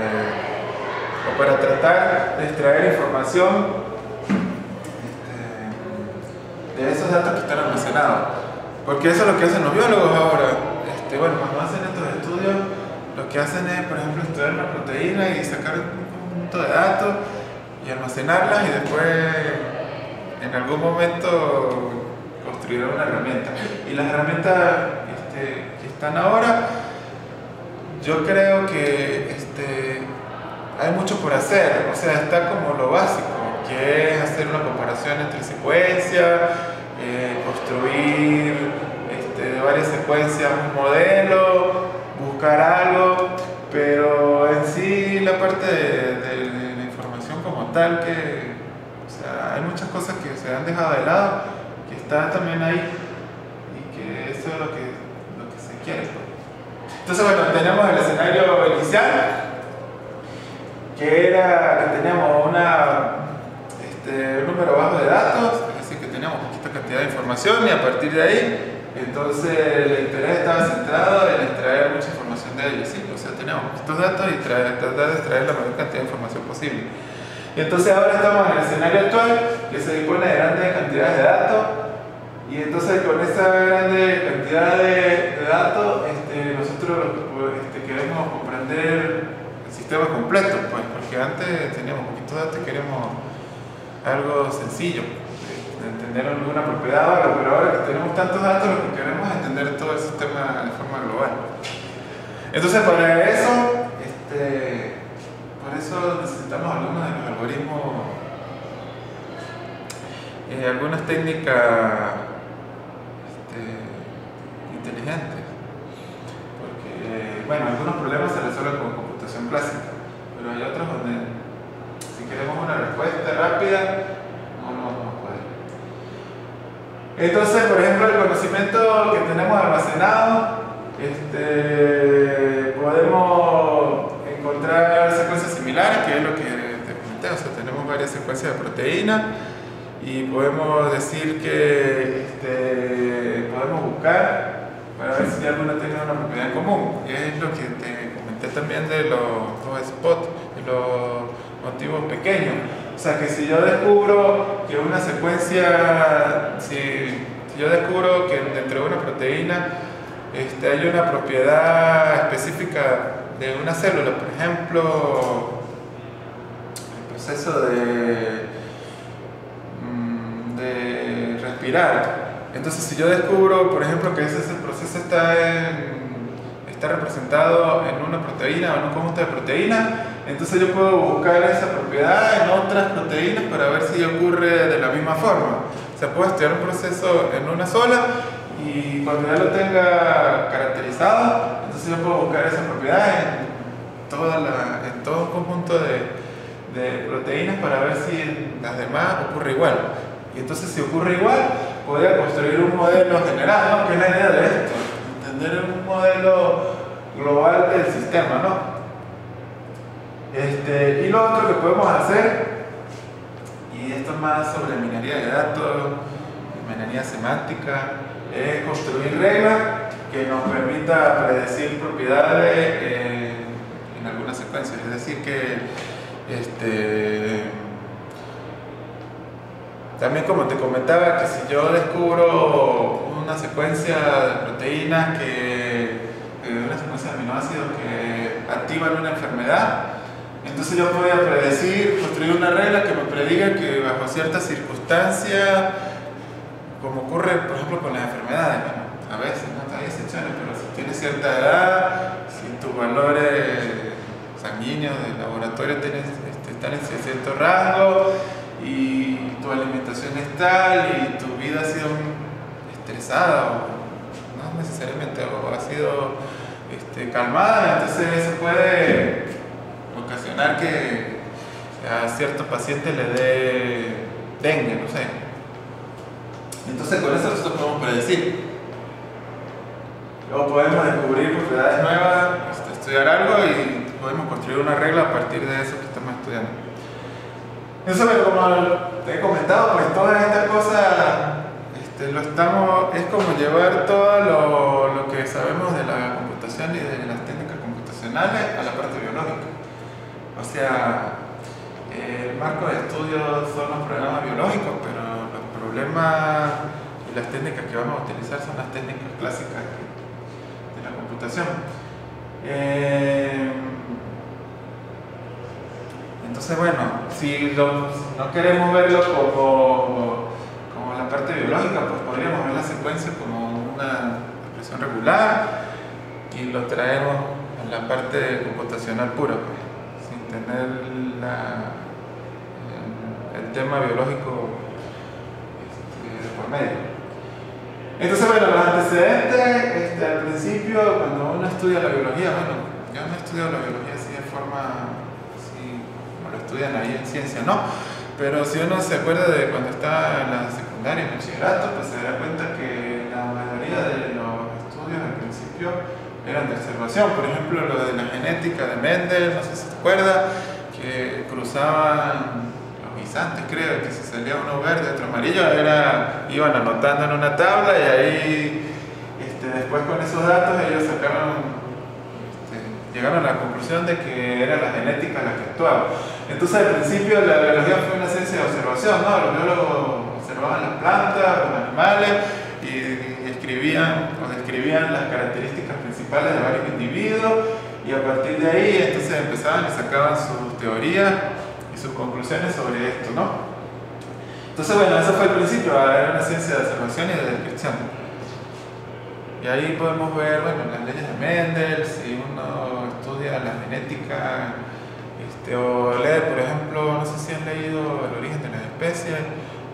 o para tratar de extraer información este, de esos datos que están almacenados. Porque eso es lo que hacen los biólogos ahora. Este, bueno, cuando hacen estos estudios, lo que hacen es, por ejemplo, estudiar una proteína y sacar un conjunto de datos y almacenarlas, y después, en algún momento, construir una herramienta. Y las herramientas este, que están ahora, yo creo que este, hay mucho por hacer. O sea, está como lo básico, que es hacer una comparación entre secuencias, Eh, construir este, de varias secuencias un modelo, buscar algo, pero en sí la parte de, de, de la información como tal, que o sea, hay muchas cosas que se han dejado de lado, que están también ahí, y que eso es lo que, lo que se quiere. Entonces, bueno, tenemos el escenario inicial, que era que teníamos una, este, un número bajo de datos, que teníamos poquita cantidad de información, y a partir de ahí, entonces el interés estaba centrado en extraer mucha información de ellos, ¿sí? O sea, teníamos estos datos y traer, tratar de extraer la mayor cantidad de información posible. Y entonces ahora estamos en el escenario actual, que se dispone de grandes cantidades de datos, y entonces con esa grande cantidad de, de datos, este, nosotros este, queremos comprender el sistema completo, pues, porque antes teníamos poquitos datos y queremos algo sencillo, entender alguna propiedad o algo, pero ahora que tenemos tantos datos, lo que queremos es entender todo el sistema de forma global. Entonces, para eso, este, por eso necesitamos algunos de los algoritmos eh, algunas técnicas este, inteligentes. Porque, bueno, algunos problemas se resuelven con computación clásica, pero hay otros donde, si queremos una respuesta rápida, no, no, no puede. Entonces, por ejemplo, el conocimiento que tenemos almacenado, este, podemos encontrar secuencias similares, que es lo que te comenté, o sea, tenemos varias secuencias de proteínas y podemos decir que este, podemos buscar para ver si alguna tiene una propiedad en común. Y es lo que te comenté también de los, los spots, de los motivos pequeños. O sea, que si yo descubro que una secuencia, si, si yo descubro que dentro de una proteína este, hay una propiedad específica de una célula, por ejemplo, el proceso de, de respirar. Entonces, si yo descubro, por ejemplo, que ese, ese proceso está, en, está representado en una proteína o en un conjunto de proteínas, entonces yo puedo buscar esa propiedad en otras proteínas para ver si ocurre de la misma forma. O sea, puedo estudiar un proceso en una sola y cuando ya lo tenga caracterizado, entonces yo puedo buscar esa propiedad en, toda la, en todo un conjunto de, de proteínas para ver si en las demás ocurre igual. Y entonces, si ocurre igual, podría construir un modelo general, ¿no? Que es la idea de esto, entender un modelo global del sistema, ¿no? Este, y lo otro que podemos hacer, y esto es más sobre minería de datos, minería semántica, es construir reglas que nos permita predecir propiedades en, en algunas secuencias. Es decir, que este, también, como te comentaba, que si yo descubro una secuencia de proteínas, que, una secuencia de aminoácidos que activan una enfermedad, entonces yo podría predecir, construir una regla que me prediga que bajo ciertas circunstancias, como ocurre por ejemplo con las enfermedades, bueno, a veces no hay excepciones, pero si tienes cierta edad, si tus valores sanguíneos del laboratorio tienen, este, están en cierto rango, y tu alimentación es tal y tu vida ha sido estresada o no necesariamente o ha sido este, calmada, entonces eso puede ocasionar que a cierto paciente le dé dengue, no sé. Entonces con eso nosotros podemos predecir. Luego podemos descubrir propiedades nuevas, este, estudiar algo y podemos construir una regla a partir de eso que estamos estudiando. Eso, pero como te he comentado, pues todas estas cosas este, lo estamos, es como llevar todo lo, lo que sabemos de la computación y de las técnicas computacionales a la parte biológica. O sea, el marco de estudio son los programas biológicos, pero los problemas y las técnicas que vamos a utilizar son las técnicas clásicas de la computación. Eh, Entonces, bueno, si, lo, si no queremos verlo como, como la parte biológica, pues podríamos ver la secuencia como una expresión regular y lo traemos a la parte computacional pura, pues, sin tener la, el, el tema biológico este, de por medio. Entonces, bueno, los antecedentes, este, al principio, cuando uno estudia la biología, bueno, yo no he estudiado la biología así de forma... estudian ahí en ciencia, ¿no? Pero si uno se acuerda de cuando estaba en la secundaria, en el bachillerato, pues se da cuenta que la mayoría de los estudios al principio eran de observación. Por ejemplo, lo de la genética de Mendel, no sé si te acuerdas, que cruzaban los guisantes, creo, que si salía uno verde, otro amarillo, era, iban anotando en una tabla y ahí este, después con esos datos ellos sacaron, este, llegaron a la conclusión de que era la genética la que actuaba. Entonces al principio la biología fue una ciencia de observación, ¿no? Los biólogos observaban las plantas, los animales y escribían o describían las características principales de varios individuos y a partir de ahí entonces empezaban y sacaban sus teorías y sus conclusiones sobre esto, ¿no? Entonces bueno, eso fue el principio, era una ciencia de observación y de descripción. Y ahí podemos ver, bueno, las leyes de Mendel, si uno estudia la genética, este, o lee, por ejemplo, no sé si han leído El origen de las especies, de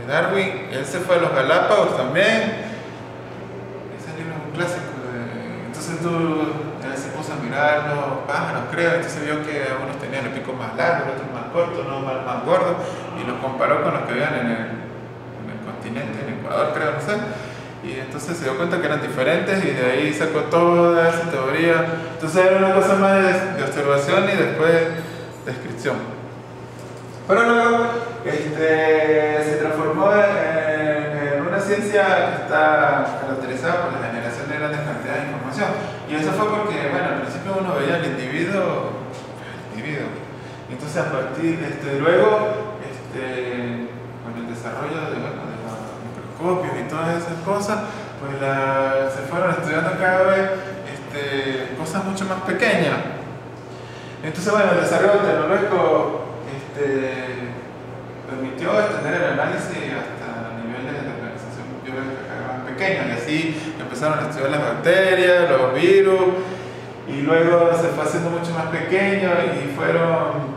Darwin. Él se fue a los Galápagos también. Ese libro es un clásico. De, entonces tú, él se puso a mirar los pájaros, creo. Entonces vio que algunos tenían el pico más largo, otros más corto, unos más, más gordos, y los comparó con los que habían en el, en el continente, en Ecuador, creo, no sé. Y entonces se dio cuenta que eran diferentes y de ahí sacó toda esa teoría. Entonces era una cosa más de, de observación y después descripción. Pero luego este, se transformó en, en una ciencia que está caracterizada por la generación de grandes cantidades de información. Y eso fue porque, bueno, al principio uno veía al individuo, el individuo. Y entonces a partir, este, luego, este, con el desarrollo de, bueno, de copios y todas esas cosas, pues la, se fueron estudiando cada vez este, cosas mucho más pequeñas. Entonces, bueno, el desarrollo tecnológico este, permitió extender el análisis hasta niveles de organización biológica más pequeños, y así empezaron a estudiar las bacterias, los virus, y luego se fue haciendo mucho más pequeño y fueron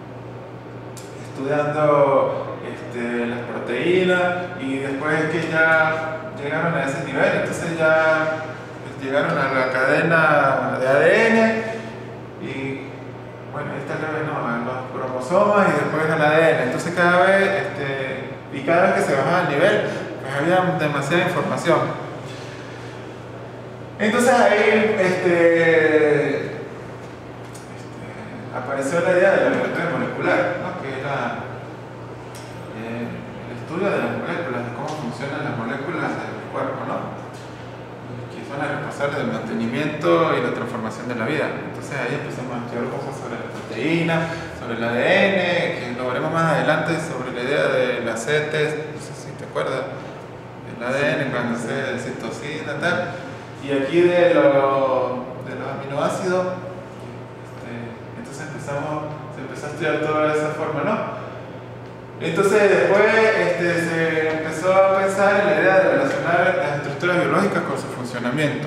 estudiando Este, las proteínas, y después que ya llegaron a ese nivel, entonces ya pues, llegaron a la cadena de A D N y bueno, esta vez no, a los cromosomas y después al A D N. Entonces cada vez, este, y cada vez que se bajaba el nivel, pues había demasiada información. Entonces ahí este, este, apareció la idea de la biología molecular, ¿no? Que era el estudio de las moléculas, de cómo funcionan las moléculas del cuerpo, ¿no? Que son las responsables del mantenimiento y la transformación de la vida. Entonces ahí empezamos a estudiar cosas sobre la proteína, sobre el A D N, que lo veremos más adelante, sobre la idea de las CETES, no sé si te acuerdas, del A D N cuando se citosina, tal. Y aquí de, lo, de los aminoácidos, este, entonces empezamos, se empezó a estudiar toda esa forma, ¿no? Entonces después este, se empezó a pensar en la idea de relacionar las estructuras biológicas con su funcionamiento.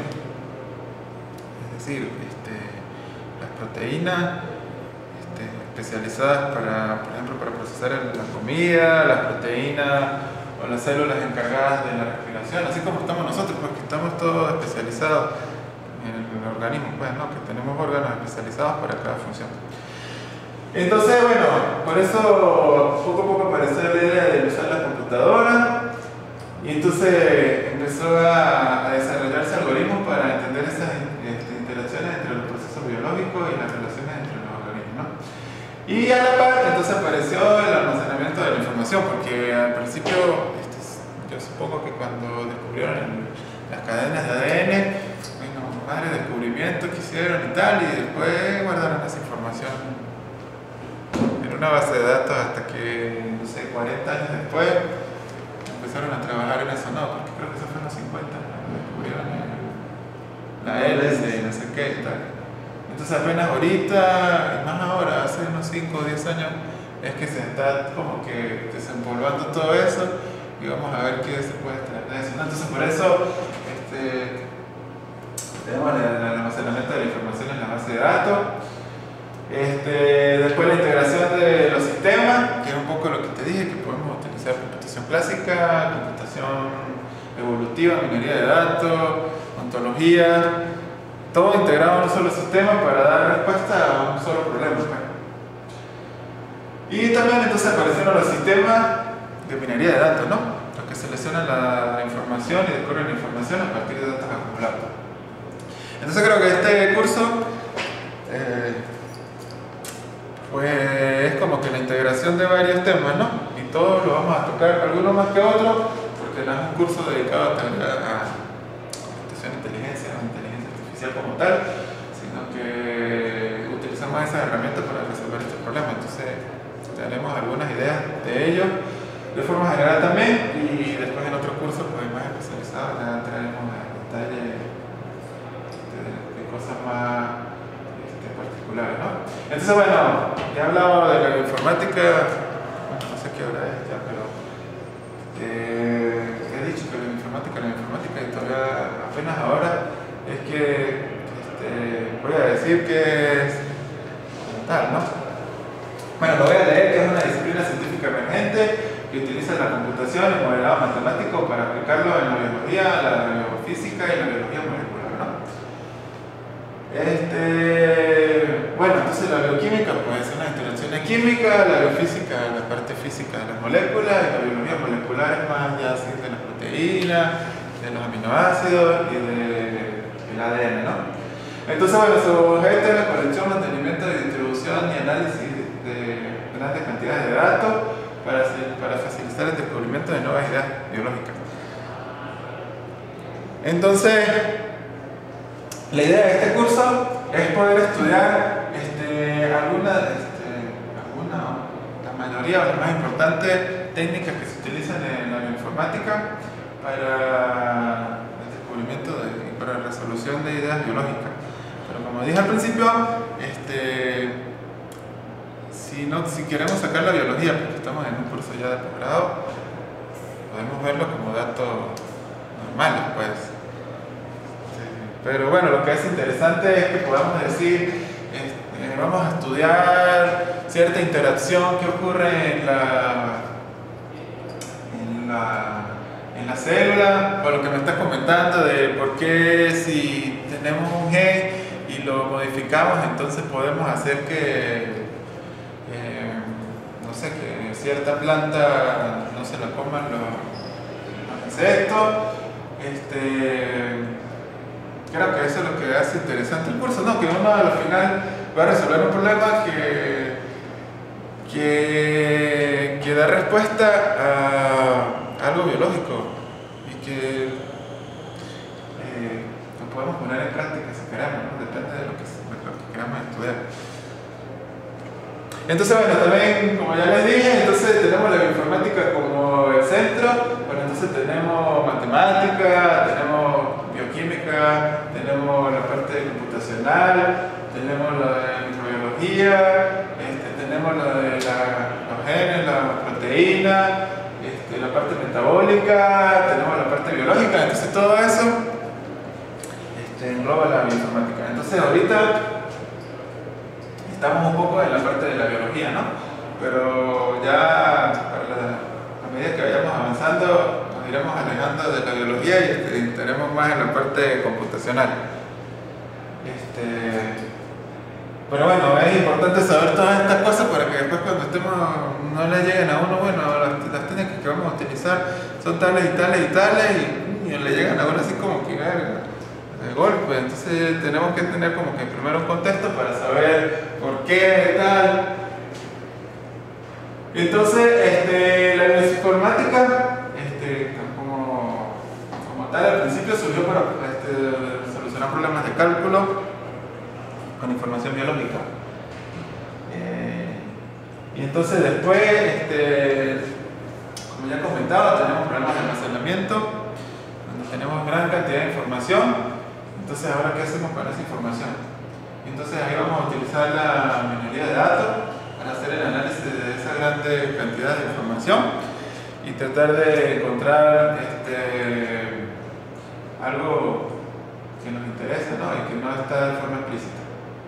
Es decir, este, las proteínas este, especializadas para, por ejemplo, para procesar la comida, las proteínas o las células encargadas de la respiración, así como estamos nosotros, porque estamos todos especializados en el organismo, pues, ¿no? Que tenemos órganos especializados para cada función. Entonces, bueno, por eso poco a poco apareció la idea de usar la computadora, y entonces empezó a, a desarrollarse algoritmos para entender esas este, interacciones entre los procesos biológicos y las relaciones entre los organismos, ¿no? Y a la par, entonces apareció el almacenamiento de la información, porque al principio, este, yo supongo que cuando descubrieron el, las cadenas de A D N, bueno, varios descubrimientos que hicieron y tal, y después guardaron esa información una base de datos hasta que, no sé, cuarenta años después empezaron a trabajar en eso, no, porque creo que eso fue en los cincuenta, cuando descubrieron la hélice y no sé qué y tal. Entonces apenas ahorita, y más ahora, hace unos cinco o diez años, es que se está como que desempolvando todo eso y vamos a ver qué se puede extraer de eso, ¿no? Entonces por eso este, tenemos el, el almacenamiento de la información en la base de datos. Este, después la integración de los sistemas, que es un poco lo que te dije, que podemos utilizar computación clásica, computación evolutiva, minería de datos, ontología, todo integrado en un solo sistema para dar respuesta a un solo problema. Y también entonces aparecieron los sistemas de minería de datos, ¿no? Los que seleccionan la, la información y descubren la información a partir de datos acumulados. Entonces creo que este curso eh, pues es como que la integración de varios temas, ¿no? Y todos lo vamos a tocar, algunos más que otros, porque no es un curso dedicado a, a computación de inteligencia o inteligencia artificial como tal, sino que utilizamos esas herramientas para resolver estos problemas. Entonces, tenemos algunas ideas de ellos de forma general también, y después en otro curso pues más especializado ya entraremos en detalle de, de cosas más particulares, ¿no? Entonces, bueno, ya he hablado de la informática, bueno, no sé qué hora es ya, pero eh, he dicho que la informática, la informática y todavía apenas ahora es que este, voy a decir que es como tal, ¿no? Bueno, lo voy a leer, que es una disciplina científica emergente que utiliza la computación y modelado matemático para aplicarlo en la biología, la biofísica y la biología molecular, ¿no? Este, bueno, entonces la bioquímica pues son las interacciones químicas, la biofísica la parte física de las moléculas, y la biología molecular es más ya así de las proteínas, de los aminoácidos y del A D N, ¿no? Entonces, bueno, su objeto es la colección, mantenimiento, distribución y análisis de grandes cantidades de datos para, para facilitar el descubrimiento de nuevas ideas biológicas. Entonces, la idea de este curso es poder estudiar este, alguna, este, alguna, la mayoría o las más importantes técnicas que se utilizan en la bioinformática para el descubrimiento de, y para la resolución de ideas biológicas. Pero como dije al principio, este, si, no, si queremos sacar la biología, porque estamos en un curso ya de posgrado, podemos verlo como datos normales, pues. Pero bueno, lo que es interesante es que podamos decir, este, vamos a estudiar cierta interacción que ocurre en la, en la, en la célula, o lo que me estás comentando de por qué si tenemos un gen y lo modificamos, entonces podemos hacer que, eh, no sé, que cierta planta no se la coman los, los insectos. Este, Creo que eso es lo que hace interesante el curso, ¿no? Que uno al final va a resolver un problema que, que, que da respuesta a algo biológico y que eh, lo podemos poner en práctica si queremos, ¿no? Depende de lo que, de lo que queramos estudiar. Entonces, bueno, también, como ya les dije, entonces tenemos la bioinformática como el centro. Bueno, entonces tenemos matemática, tenemos bioquímica, tenemos la parte computacional, tenemos la de microbiología, este, tenemos la de la, los genes, las proteínas, este, la parte metabólica, tenemos la parte biológica. Entonces todo eso este, engloba la bioinformática. Entonces ahorita estamos un poco en la parte de la biología, ¿no? Pero ya para la, a medida que vayamos avanzando nos iremos alejando de la biología y este, estaremos más en la parte computacional. Este, pero bueno, es importante saber todas estas cosas para que después cuando estemos no le lleguen a uno, bueno, las, las técnicas que vamos a utilizar son tales y tales y tales y, y le llegan a uno así como que verga, de golpe. Entonces tenemos que tener como que primero un contexto para saber por qué tal. Entonces este, la bioinformática este, como, como tal al principio surgió para este, solucionar problemas de cálculo con información biológica. Eh, y entonces después, este, como ya comentaba, tenemos problemas de almacenamiento, donde tenemos gran cantidad de información. Entonces, ¿ahora qué hacemos con esa información? Entonces ahí vamos a utilizar la minería de datos para hacer el análisis de esa grande cantidad de información y tratar de encontrar este, algo que nos interese, ¿no? Y que no está de forma explícita.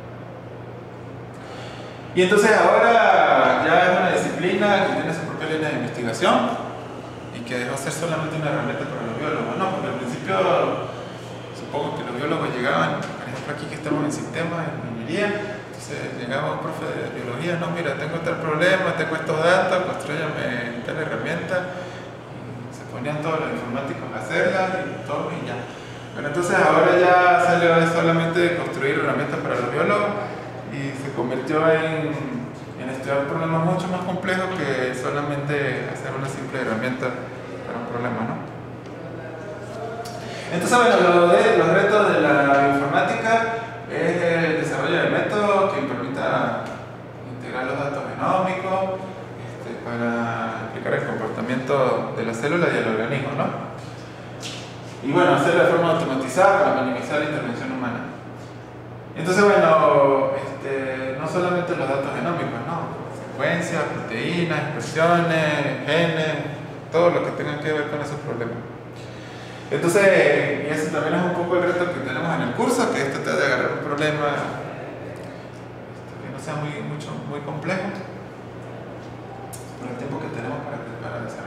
Y entonces ahora ya es una disciplina que tiene su propia línea de investigación y que dejó ser solamente una herramienta para los biólogos, ¿no? Porque al principio supongo que los biólogos llegaban, por ejemplo aquí que estamos en sistemas, en minería, entonces llegaba un profe de biología, no, mira, tengo tal problema, tengo estos datos, construyame tal herramienta, y se ponían todos los informáticos a hacerla y todo y ya. Pero entonces ahora ya salió solamente construir herramientas para los biólogos y se convirtió en, en estudiar problemas mucho más complejos que solamente hacer una simple herramienta para un problema, ¿no? Entonces, bueno, lo de, los retos de la bioinformática es el desarrollo de métodos que permita integrar los datos genómicos este, para explicar el comportamiento de la célula y del organismo, ¿no? Y bueno, hacerlo de forma automatizada para minimizar la intervención humana. Entonces, bueno, este, no solamente los datos genómicos, ¿no? Secuencias, proteínas, expresiones, genes, todo lo que tenga que ver con esos problemas. Entonces, y ese también es un poco el reto que tenemos en el curso, que es tratar de agarrar un problema este, que no sea muy, mucho, muy complejo, por el tiempo que tenemos para, para desarrollar.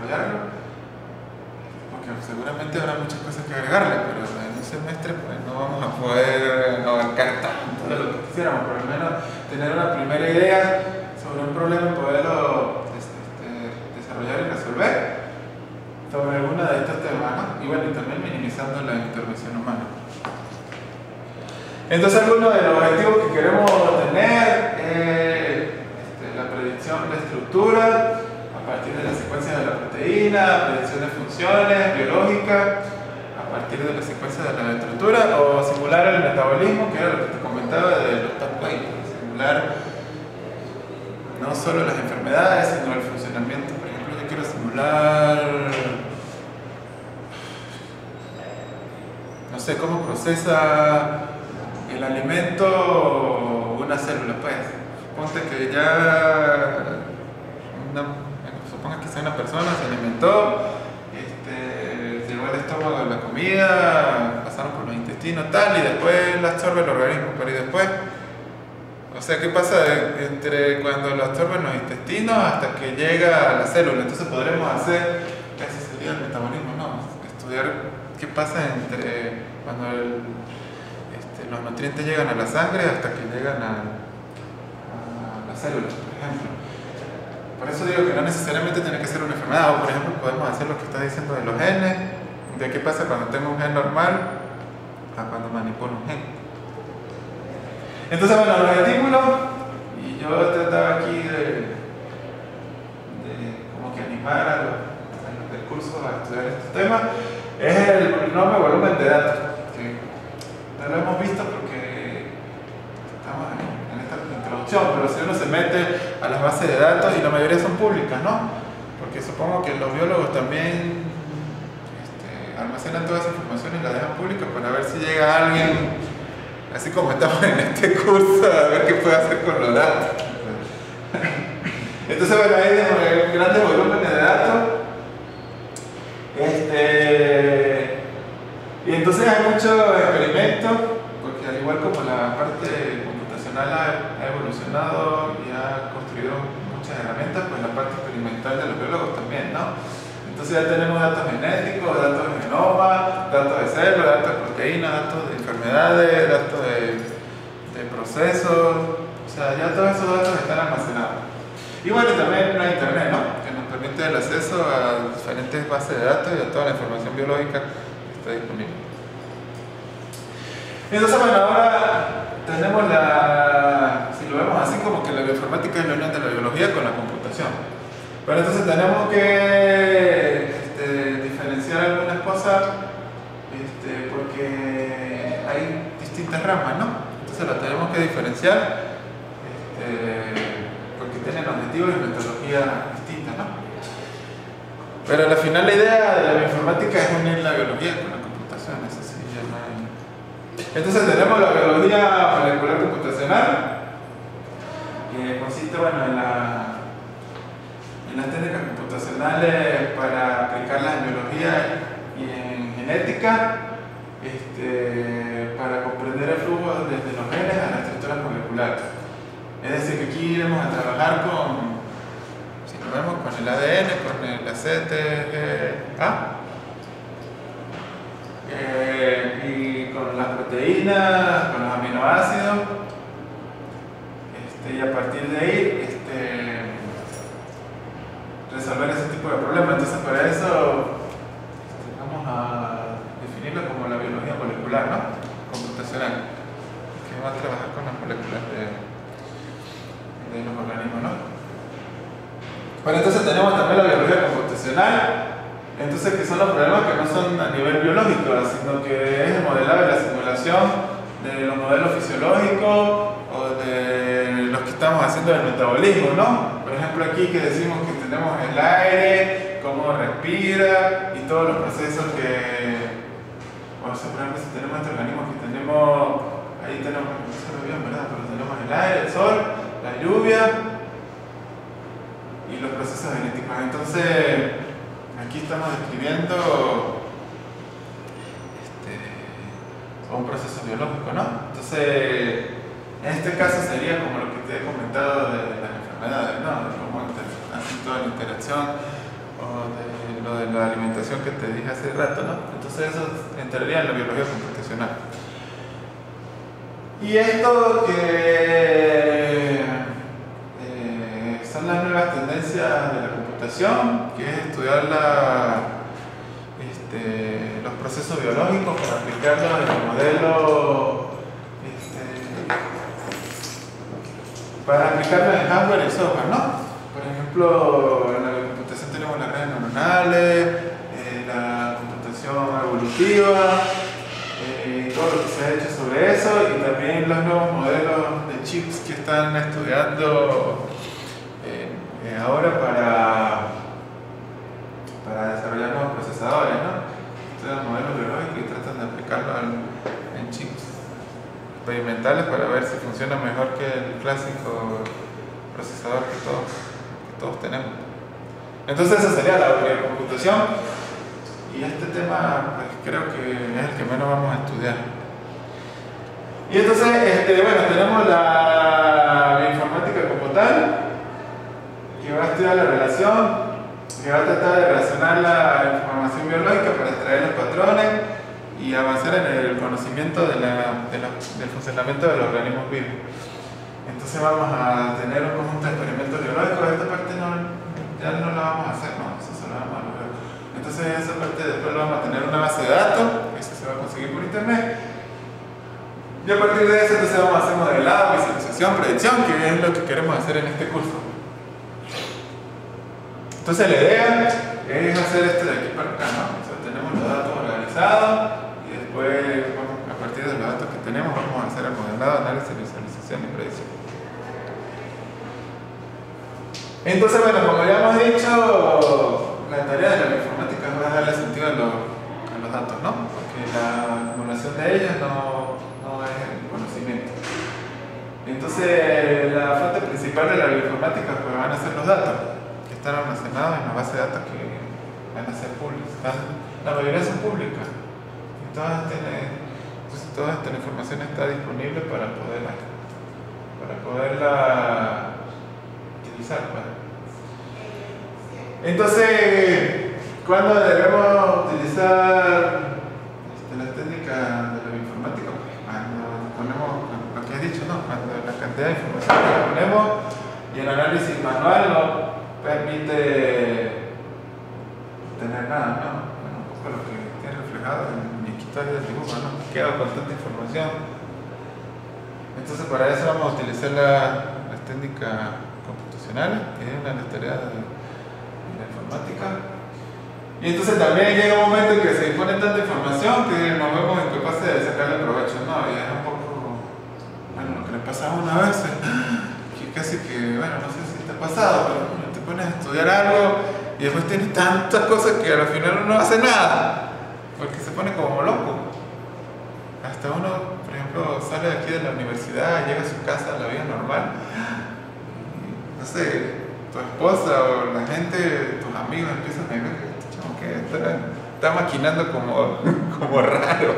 seguramente habrá muchas cosas que agregarle, pero en un semestre pues no vamos a poder abarcar tanto de lo que quisiéramos, por lo menos tener una primera idea sobre un problema y poderlo este, desarrollar y resolver sobre alguno de estos temas, ¿no? Y bueno, y también minimizando la intervención humana. Entonces, algunos de los objetivos que queremos tener es este, la predicción de estructura a partir de la secuencia de la proteína, predicción de funciones biológicas a partir de la secuencia de la estructura, o simular el metabolismo, que era lo que te comentaba de los pathways, simular no solo las enfermedades, sino el funcionamiento. Por ejemplo, yo quiero simular, no sé, cómo procesa el alimento una célula, pues. Suponte que ya, una, suponga que sea una persona, se alimentó, este, llegó al estómago la comida, pasaron por los intestinos, tal, y después la absorbe el organismo, pero y después, o sea, ¿qué pasa entre cuando lo absorben los intestinos hasta que llega a la célula? Entonces podremos hacer, ese sería el metabolismo, ¿no? Estudiar qué pasa entre cuando el, este, los nutrientes llegan a la sangre hasta que llegan a, a las células, por ejemplo. Por eso digo que no necesariamente tiene que ser una enfermedad, o por ejemplo podemos hacer lo que está diciendo de los genes, de qué pasa cuando tengo un gen normal a cuando manipulo un gen. Entonces, bueno, los estímulos, y yo trataba aquí de, de como que animar a los, a los del curso a estudiar estos temas, es el polinomio volumen de datos, que no lo hemos visto porque estamos en, en esta introducción, pero si uno se mete a las bases de datos, y la mayoría son públicas, ¿no? Porque supongo que los biólogos también este, almacenan toda esa información y la dejan pública para ver si llega alguien, así como estamos en este curso, a ver qué puede hacer con los datos. Entonces, bueno, hay grandes volúmenes de datos. Este, y entonces hay muchos experimentos, porque al igual como la parte computacional ha, ha evolucionado y ha construido muchas herramientas, pues la parte experimental de los biólogos también, ¿no? Entonces ya tenemos datos genéticos, datos de genoma, datos de células, datos de proteínas, datos de enfermedades, datos de, de procesos, o sea, ya todos esos datos están almacenados. Y bueno, también la internet, ¿no? Que nos permite el acceso a diferentes bases de datos y a toda la información biológica que está disponible. Entonces, bueno, ahora tenemos la, si lo vemos así, como que la bioinformática es la unión de la biología con la computación. Pero entonces tenemos que este, diferenciar algunas cosas este, porque hay distintas ramas, ¿no? Entonces las tenemos que diferenciar este, porque tienen objetivos y metodologías distintas, ¿no? Pero al final la idea de la bioinformática es unir la biología con la computación, eso sí, ya no hay. Entonces tenemos la biología molecular computacional, que consiste, bueno, en la en las técnicas computacionales para aplicarlas en biología y en genética, este, para comprender el flujo desde los genes a las estructuras moleculares. Es decir, que aquí iremos a trabajar con, si lo vemos, con el A D N, con el A C T G A, eh, y con las proteínas, con los aminoácidos, este, y a partir de ahí, este, resolver ese tipo de problemas. Entonces, para eso este, vamos a definirlo como la biología molecular, ¿no? Computacional, que va a trabajar con las moléculas de, de los organismos, ¿no? Bueno, entonces tenemos también la biología computacional, entonces que son los problemas que no son a nivel biológico, sino que es el modelado de la simulación de los modelos fisiológicos o de los que estamos haciendo del metabolismo, ¿no? Por ejemplo, aquí que decimos que tenemos el aire, cómo respira y todos los procesos que, o sea, por ejemplo, si tenemos este organismo que tenemos, ahí tenemos, no se lo vio, ¿verdad? Pero tenemos el aire, el sol, la lluvia y los procesos genéticos. Entonces, aquí estamos describiendo este, un proceso biológico, ¿no? Entonces, en este caso sería como lo que te he comentado de las enfermedades, ¿no? De cómo hacen toda la interacción o o de lo de la alimentación que te dije hace rato, ¿no? Entonces eso entraría en la biología computacional. Y esto que eh, son las nuevas tendencias de la computación, que es estudiar la, este, los procesos biológicos para aplicarlos en el modelo, este, para aplicarlos en hardware y software, ¿no? Por ejemplo, en la computación tenemos las redes neuronales, eh, la computación evolutiva, eh, todo lo que se ha hecho sobre eso, y también los nuevos modelos de chips que están estudiando eh, eh, ahora para, para desarrollar nuevos procesadores, ¿no? Estudian modelos biológicos y tratan de aplicarlos en, en chips experimentales para ver si funciona mejor que el clásico procesador que todos, que todos tenemos. Entonces esa sería la computación, y este tema pues, creo que es el que menos vamos a estudiar. Y entonces, este, bueno, tenemos la bioinformática como tal, que va a estudiar la relación, que va a tratar de relacionar la información biológica para extraer los patrones y avanzar en el conocimiento de la, de la, del funcionamiento de los organismos vivos. Entonces vamos a tener un conjunto de experimentos biológicos. Esta parte no, ya no la vamos a hacer, no, eso se lo vamos a lograr. Entonces esa parte después lo vamos a tener una base de datos, eso se va a conseguir por internet. Y a partir de eso entonces vamos a hacer modelado, visualización, predicción, que es lo que queremos hacer en este curso. Entonces la idea es hacer esto de aquí para acá, ¿no? O sea, tenemos los datos organizados y después, bueno, a partir de los datos que tenemos vamos a hacer el modelado, análisis, visualización y predicción. Entonces, bueno, como ya hemos dicho, la tarea de la informática es darle sentido a los, a los datos, ¿no? Porque la acumulación de ellos no, no es el conocimiento. Entonces, la fuente principal de la bioinformática pues, van a ser los datos que están almacenados en la base de datos que van a ser públicas. La mayoría son públicas. Y todas tienen, entonces, toda esta información está disponible para poderla, para poderla utilizar. Pues. Entonces, ¿cuándo debemos utilizar este, las técnicas de la bioinformática? Cuando ponemos lo que he dicho, ¿no? Cuando la cantidad de información que ponemos y el análisis manual no permite tener nada, ¿no? Bueno, un poco lo que tiene reflejado en mi historia de dibujo, ¿no? Queda con tanta información. Entonces, para eso vamos a utilizar la, las técnicas computacionales, que es una de las tareas de la informática. Y entonces también llega un momento en que se dispone tanta información que nos vemos incapaces de sacarle provecho, ¿no? Y es un poco, bueno, lo que le pasa a uno a veces, que casi que, bueno, no sé si te ha pasado, pero bueno, te pones a estudiar algo y después tienes tantas cosas que al final uno no hace nada, porque se pone como loco. Hasta uno, por ejemplo, sale de aquí de la universidad, llega a su casa, a la vida normal, y, no sé, tu esposa o la gente, tus amigos empiezan a ver que este chamo que está, está maquinando como, como raro.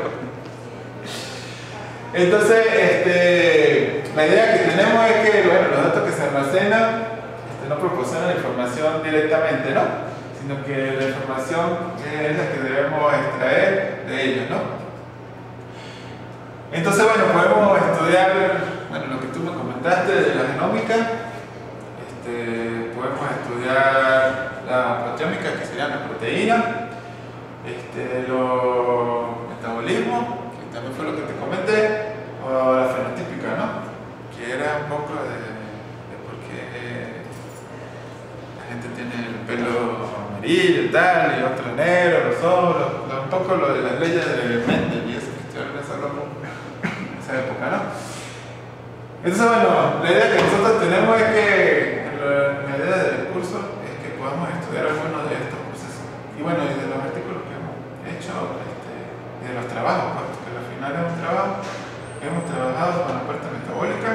Entonces, este, la idea que tenemos es que bueno, los datos que se almacenan este, no proporcionan información directamente, ¿no? Sino que la información es la que debemos extraer de ellos, ¿no? Entonces, bueno, podemos estudiar bueno, lo que tú me comentaste de la genómica. Este, podemos estudiar la proteómica, que serían las proteínas, este, los metabolismos, que también fue lo que te comenté, o la fenotípica, ¿no? Que era un poco de, de por qué la gente tiene el pelo amarillo y tal, y otro negro, los ojos, lo, un poco lo de las leyes de Mendel y eso que estuvieron hablando en esa época, ¿no? Entonces, bueno, la idea que nosotros tenemos es que la idea del curso es que podamos estudiar algunos de estos procesos. Y bueno, y de los artículos que hemos hecho, este, y de los trabajos, pues, que al final es un trabajo, hemos trabajado con la parte metabólica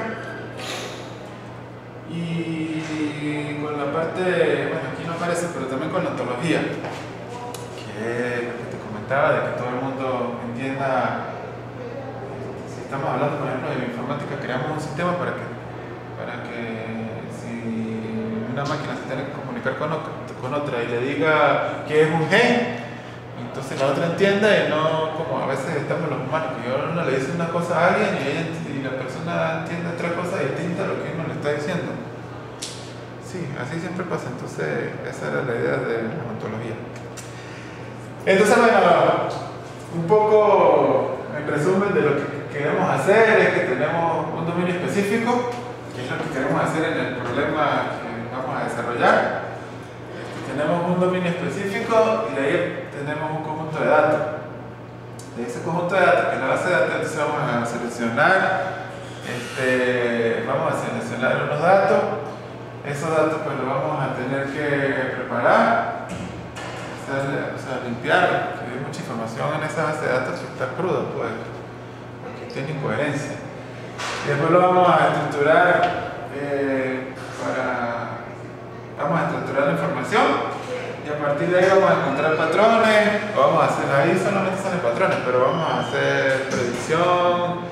y con la parte, bueno, aquí no aparece, pero también con la ontología, que es lo que te comentaba, de que todo el mundo entienda. Si estamos hablando, por ejemplo, de bioinformática, creamos un sistema para que, para que si una máquina se tiene que comunicar con, con otra y le diga que es un gen, entonces la otra entienda y no como a veces estamos los humanos, que uno le dice una cosa a alguien y, ella, y la persona entiende otra cosa distinta a lo que uno le está diciendo. Sí, así siempre pasa, entonces esa era la idea de la ontología. Entonces, bueno, un poco en resumen de lo que queremos hacer es que tenemos un dominio específico, que es lo que queremos hacer en el problema que vamos a desarrollar. Tenemos un dominio específico y de ahí tenemos un conjunto de datos. De ese conjunto de datos, que es la base de datos, entonces vamos a seleccionar, este, vamos a seleccionar unos datos. Esos datos pues los vamos a tener que preparar, hacer, o sea, limpiar, porque hay mucha información en esa base de datos que está cruda, pues, porque tiene incoherencia. Y después lo vamos a estructurar eh, para, vamos a estructurar la información y a partir de ahí vamos a encontrar patrones, o vamos a hacer, ahí solamente salen patrones, pero vamos a hacer predicción.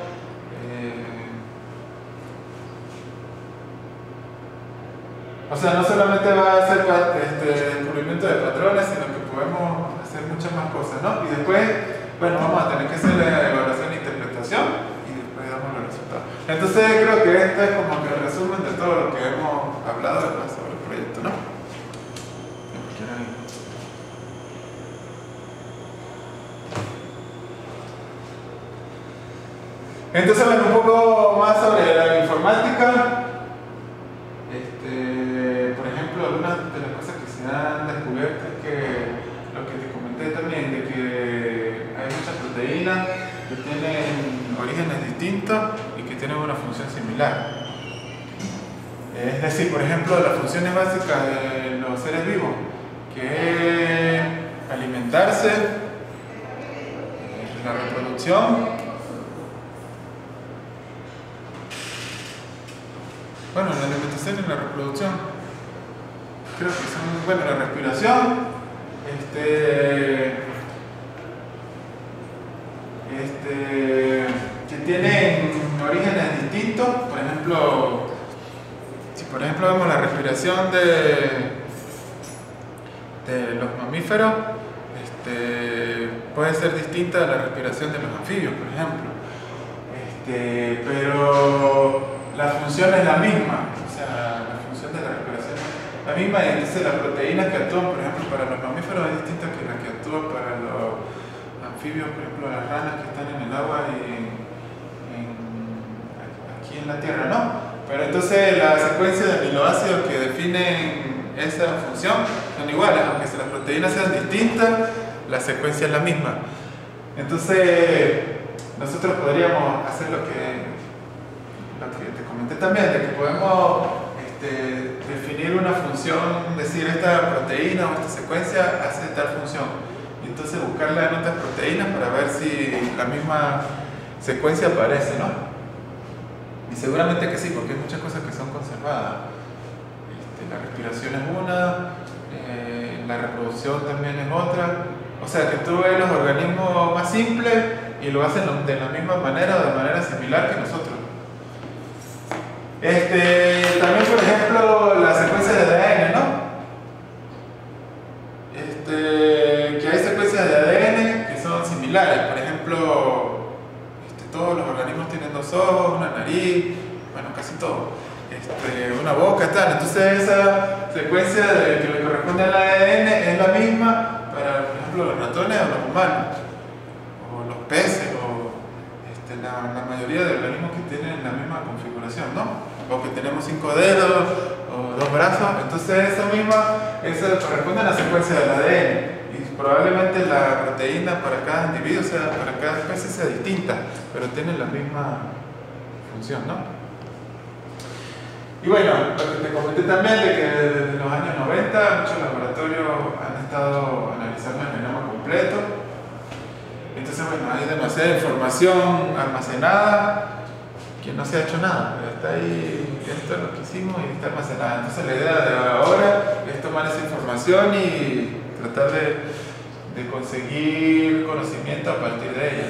O sea, no solamente va a ser este, descubrimiento de patrones, sino que podemos hacer muchas más cosas, ¿no? Y después, bueno, vamos a tener que hacer la evaluación e interpretación y después damos los resultados. Entonces creo que este es como que el resumen de todo lo que hemos hablado después sobre el proyecto, ¿no? Entonces, bueno, un poco más sobre la informática. Algunas de las cosas que se han descubierto es que lo que te comenté también, de que hay muchas proteínas que tienen orígenes distintos y que tienen una función similar. Es decir, por ejemplo, las funciones básicas de los seres vivos, que es alimentarse, la reproducción, bueno, la alimentación y la reproducción. Creo que son, bueno, la respiración, este, este, que tienen orígenes distintos. Por ejemplo, si por ejemplo vemos la respiración de, de los mamíferos, este, puede ser distinta a la respiración de los anfibios, por ejemplo, este, pero la función es la misma, o sea, la función de la respiración la misma, y entonces las proteínas que actúan, por ejemplo, para los mamíferos es distinta que las que actúan para los anfibios, por ejemplo, las ranas que están en el agua y en, aquí en la tierra, ¿no? Pero entonces la secuencia de aminoácidos que definen esa función son iguales, aunque si las proteínas sean distintas, la secuencia es la misma. Entonces, nosotros podríamos hacer lo que, lo que te comenté también, de que podemos De definir una función, decir esta proteína o esta secuencia hace tal función y entonces buscarla en otras proteínas para ver si la misma secuencia aparece, ¿no? Y seguramente que sí, porque hay muchas cosas que son conservadas. Este, la respiración es una, eh, la reproducción también es otra, o sea que tú ves los organismos más simples y lo hacen de la misma manera o de manera similar que nosotros. Este, también, por ejemplo, la secuencia de A D N, ¿no? Este, que hay secuencias de A D N que son similares. Por ejemplo, este, todos los organismos tienen dos ojos, una nariz, bueno, casi todo, este, una boca, tal. Entonces esa secuencia de, que le corresponde al A D N es la misma para, por ejemplo, los ratones o los humanos, o los peces, o este, la, la mayoría de organismos que tienen la misma configuración, ¿no? O que tenemos cinco dedos o dos brazos, entonces esa misma, eso corresponde a la secuencia del A D N y probablemente la proteína para cada individuo, o sea, para cada especie sea distinta, pero tienen la misma función, ¿no? Y bueno, lo que te comenté también de que desde los años noventa muchos laboratorios han estado analizando el genoma completo, entonces bueno, hay demasiada información almacenada que no se ha hecho nada, pero está ahí, esto es lo que hicimos y está almacenada. Entonces la idea de ahora es tomar esa información y tratar de, de conseguir conocimiento a partir de ella.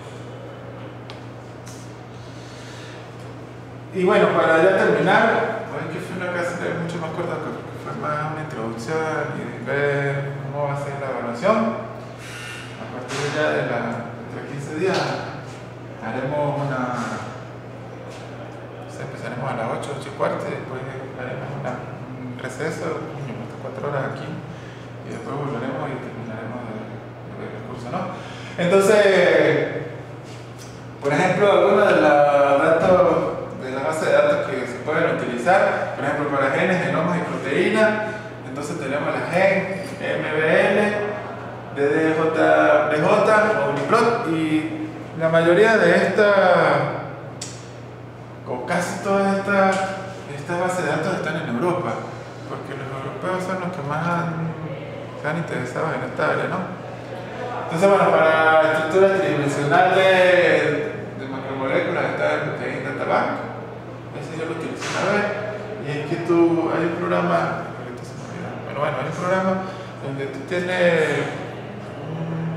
Y bueno, para ya terminar, hoy que fue una clase mucho más corta, porque fue más una introducción y ver cómo va a ser la evaluación. A partir ya de la, dentro de quince días haremos una, o sea, empezaremos a las ocho, ocho y cuarto, y después haremos una, un receso, unas cuatro horas aquí, y después volveremos y terminaremos de, de ver el curso, ¿no? Entonces, por ejemplo, algunos de los datos de la base de datos que se pueden utilizar, por ejemplo, para genes, genomas y proteínas, entonces tenemos la gen, M B L, D D J, D J o Uniprot, y la mayoría de estas, o casi todas estas, estas bases de datos están en Europa, porque los europeos son los que más han, se han interesado en esta área, ¿no? Entonces, bueno, para estructuras tridimensionales de macromoléculas está el Protein Data Bank. Ese yo lo utilicé una vez. Y es que tú, hay un programa, ahorita se me olvidó. Bueno, bueno, hay un programa donde tú tienes un,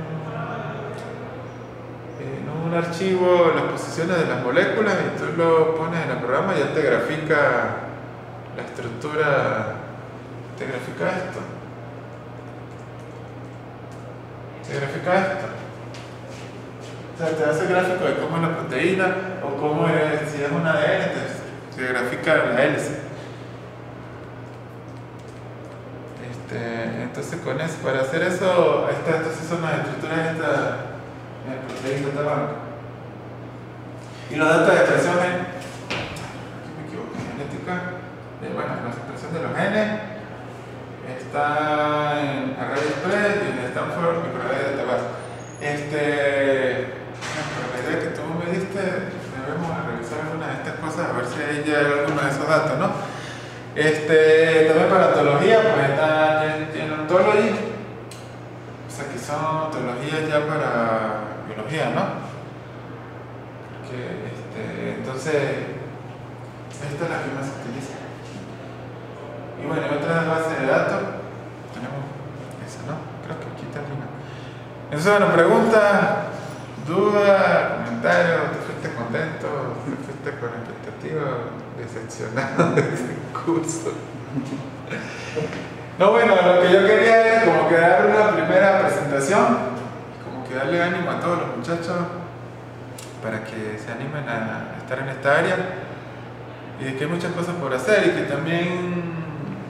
en un archivo las posiciones de las moléculas y tú lo pones en el programa y ya te grafica la estructura, te grafica esto. Te grafica esto. O sea, te hace gráfico de cómo es la proteína o cómo es, si es un A D N, te, te grafica la hélice. Este, entonces, con eso, para hacer eso, esta, entonces son las estructuras de esta en el Protein Data Bank. Y los datos de expresión gen, aquí me equivoqué, genética, de, bueno, la expresión de los genes. Está en Array Express y en Stanford Microarray Database. Este, bueno, la idea que tú me diste, debemos revisar algunas de estas cosas a ver si hay ya algunos de esos datos, ¿no? Este, también para ontología, pues está en Ontology, o sea que son ontologías ya para biología, ¿no? Que, este, entonces, esta es la que más se utiliza. Y bueno, otras bases de datos, tenemos esa, ¿no? Creo que aquí termina. Entonces, bueno, preguntas, dudas, comentarios, ¿te fuiste contento? ¿Te fuiste con expectativa? Decepcionado de este curso. No, bueno, lo que yo quería es como que dar una primera presentación, como que darle ánimo a todos los muchachos para que se animen a estar en esta área y de que hay muchas cosas por hacer y que también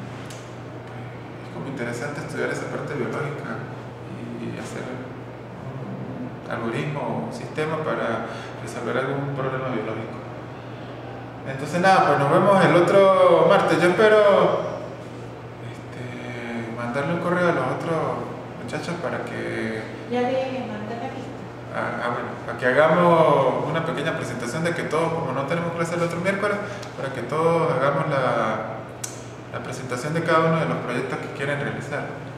interesante estudiar esa parte biológica y hacer un algoritmo o un sistema para resolver algún problema biológico. Entonces nada, pues nos vemos el otro martes. Yo espero este, mandarle un correo a los otros muchachos para que Ya le mandé la lista. Ah, ah, bueno, para que hagamos una pequeña presentación de que todos, como no tenemos clase el otro miércoles, para que todos hagamos la la presentación de cada uno de los proyectos que quieren realizar.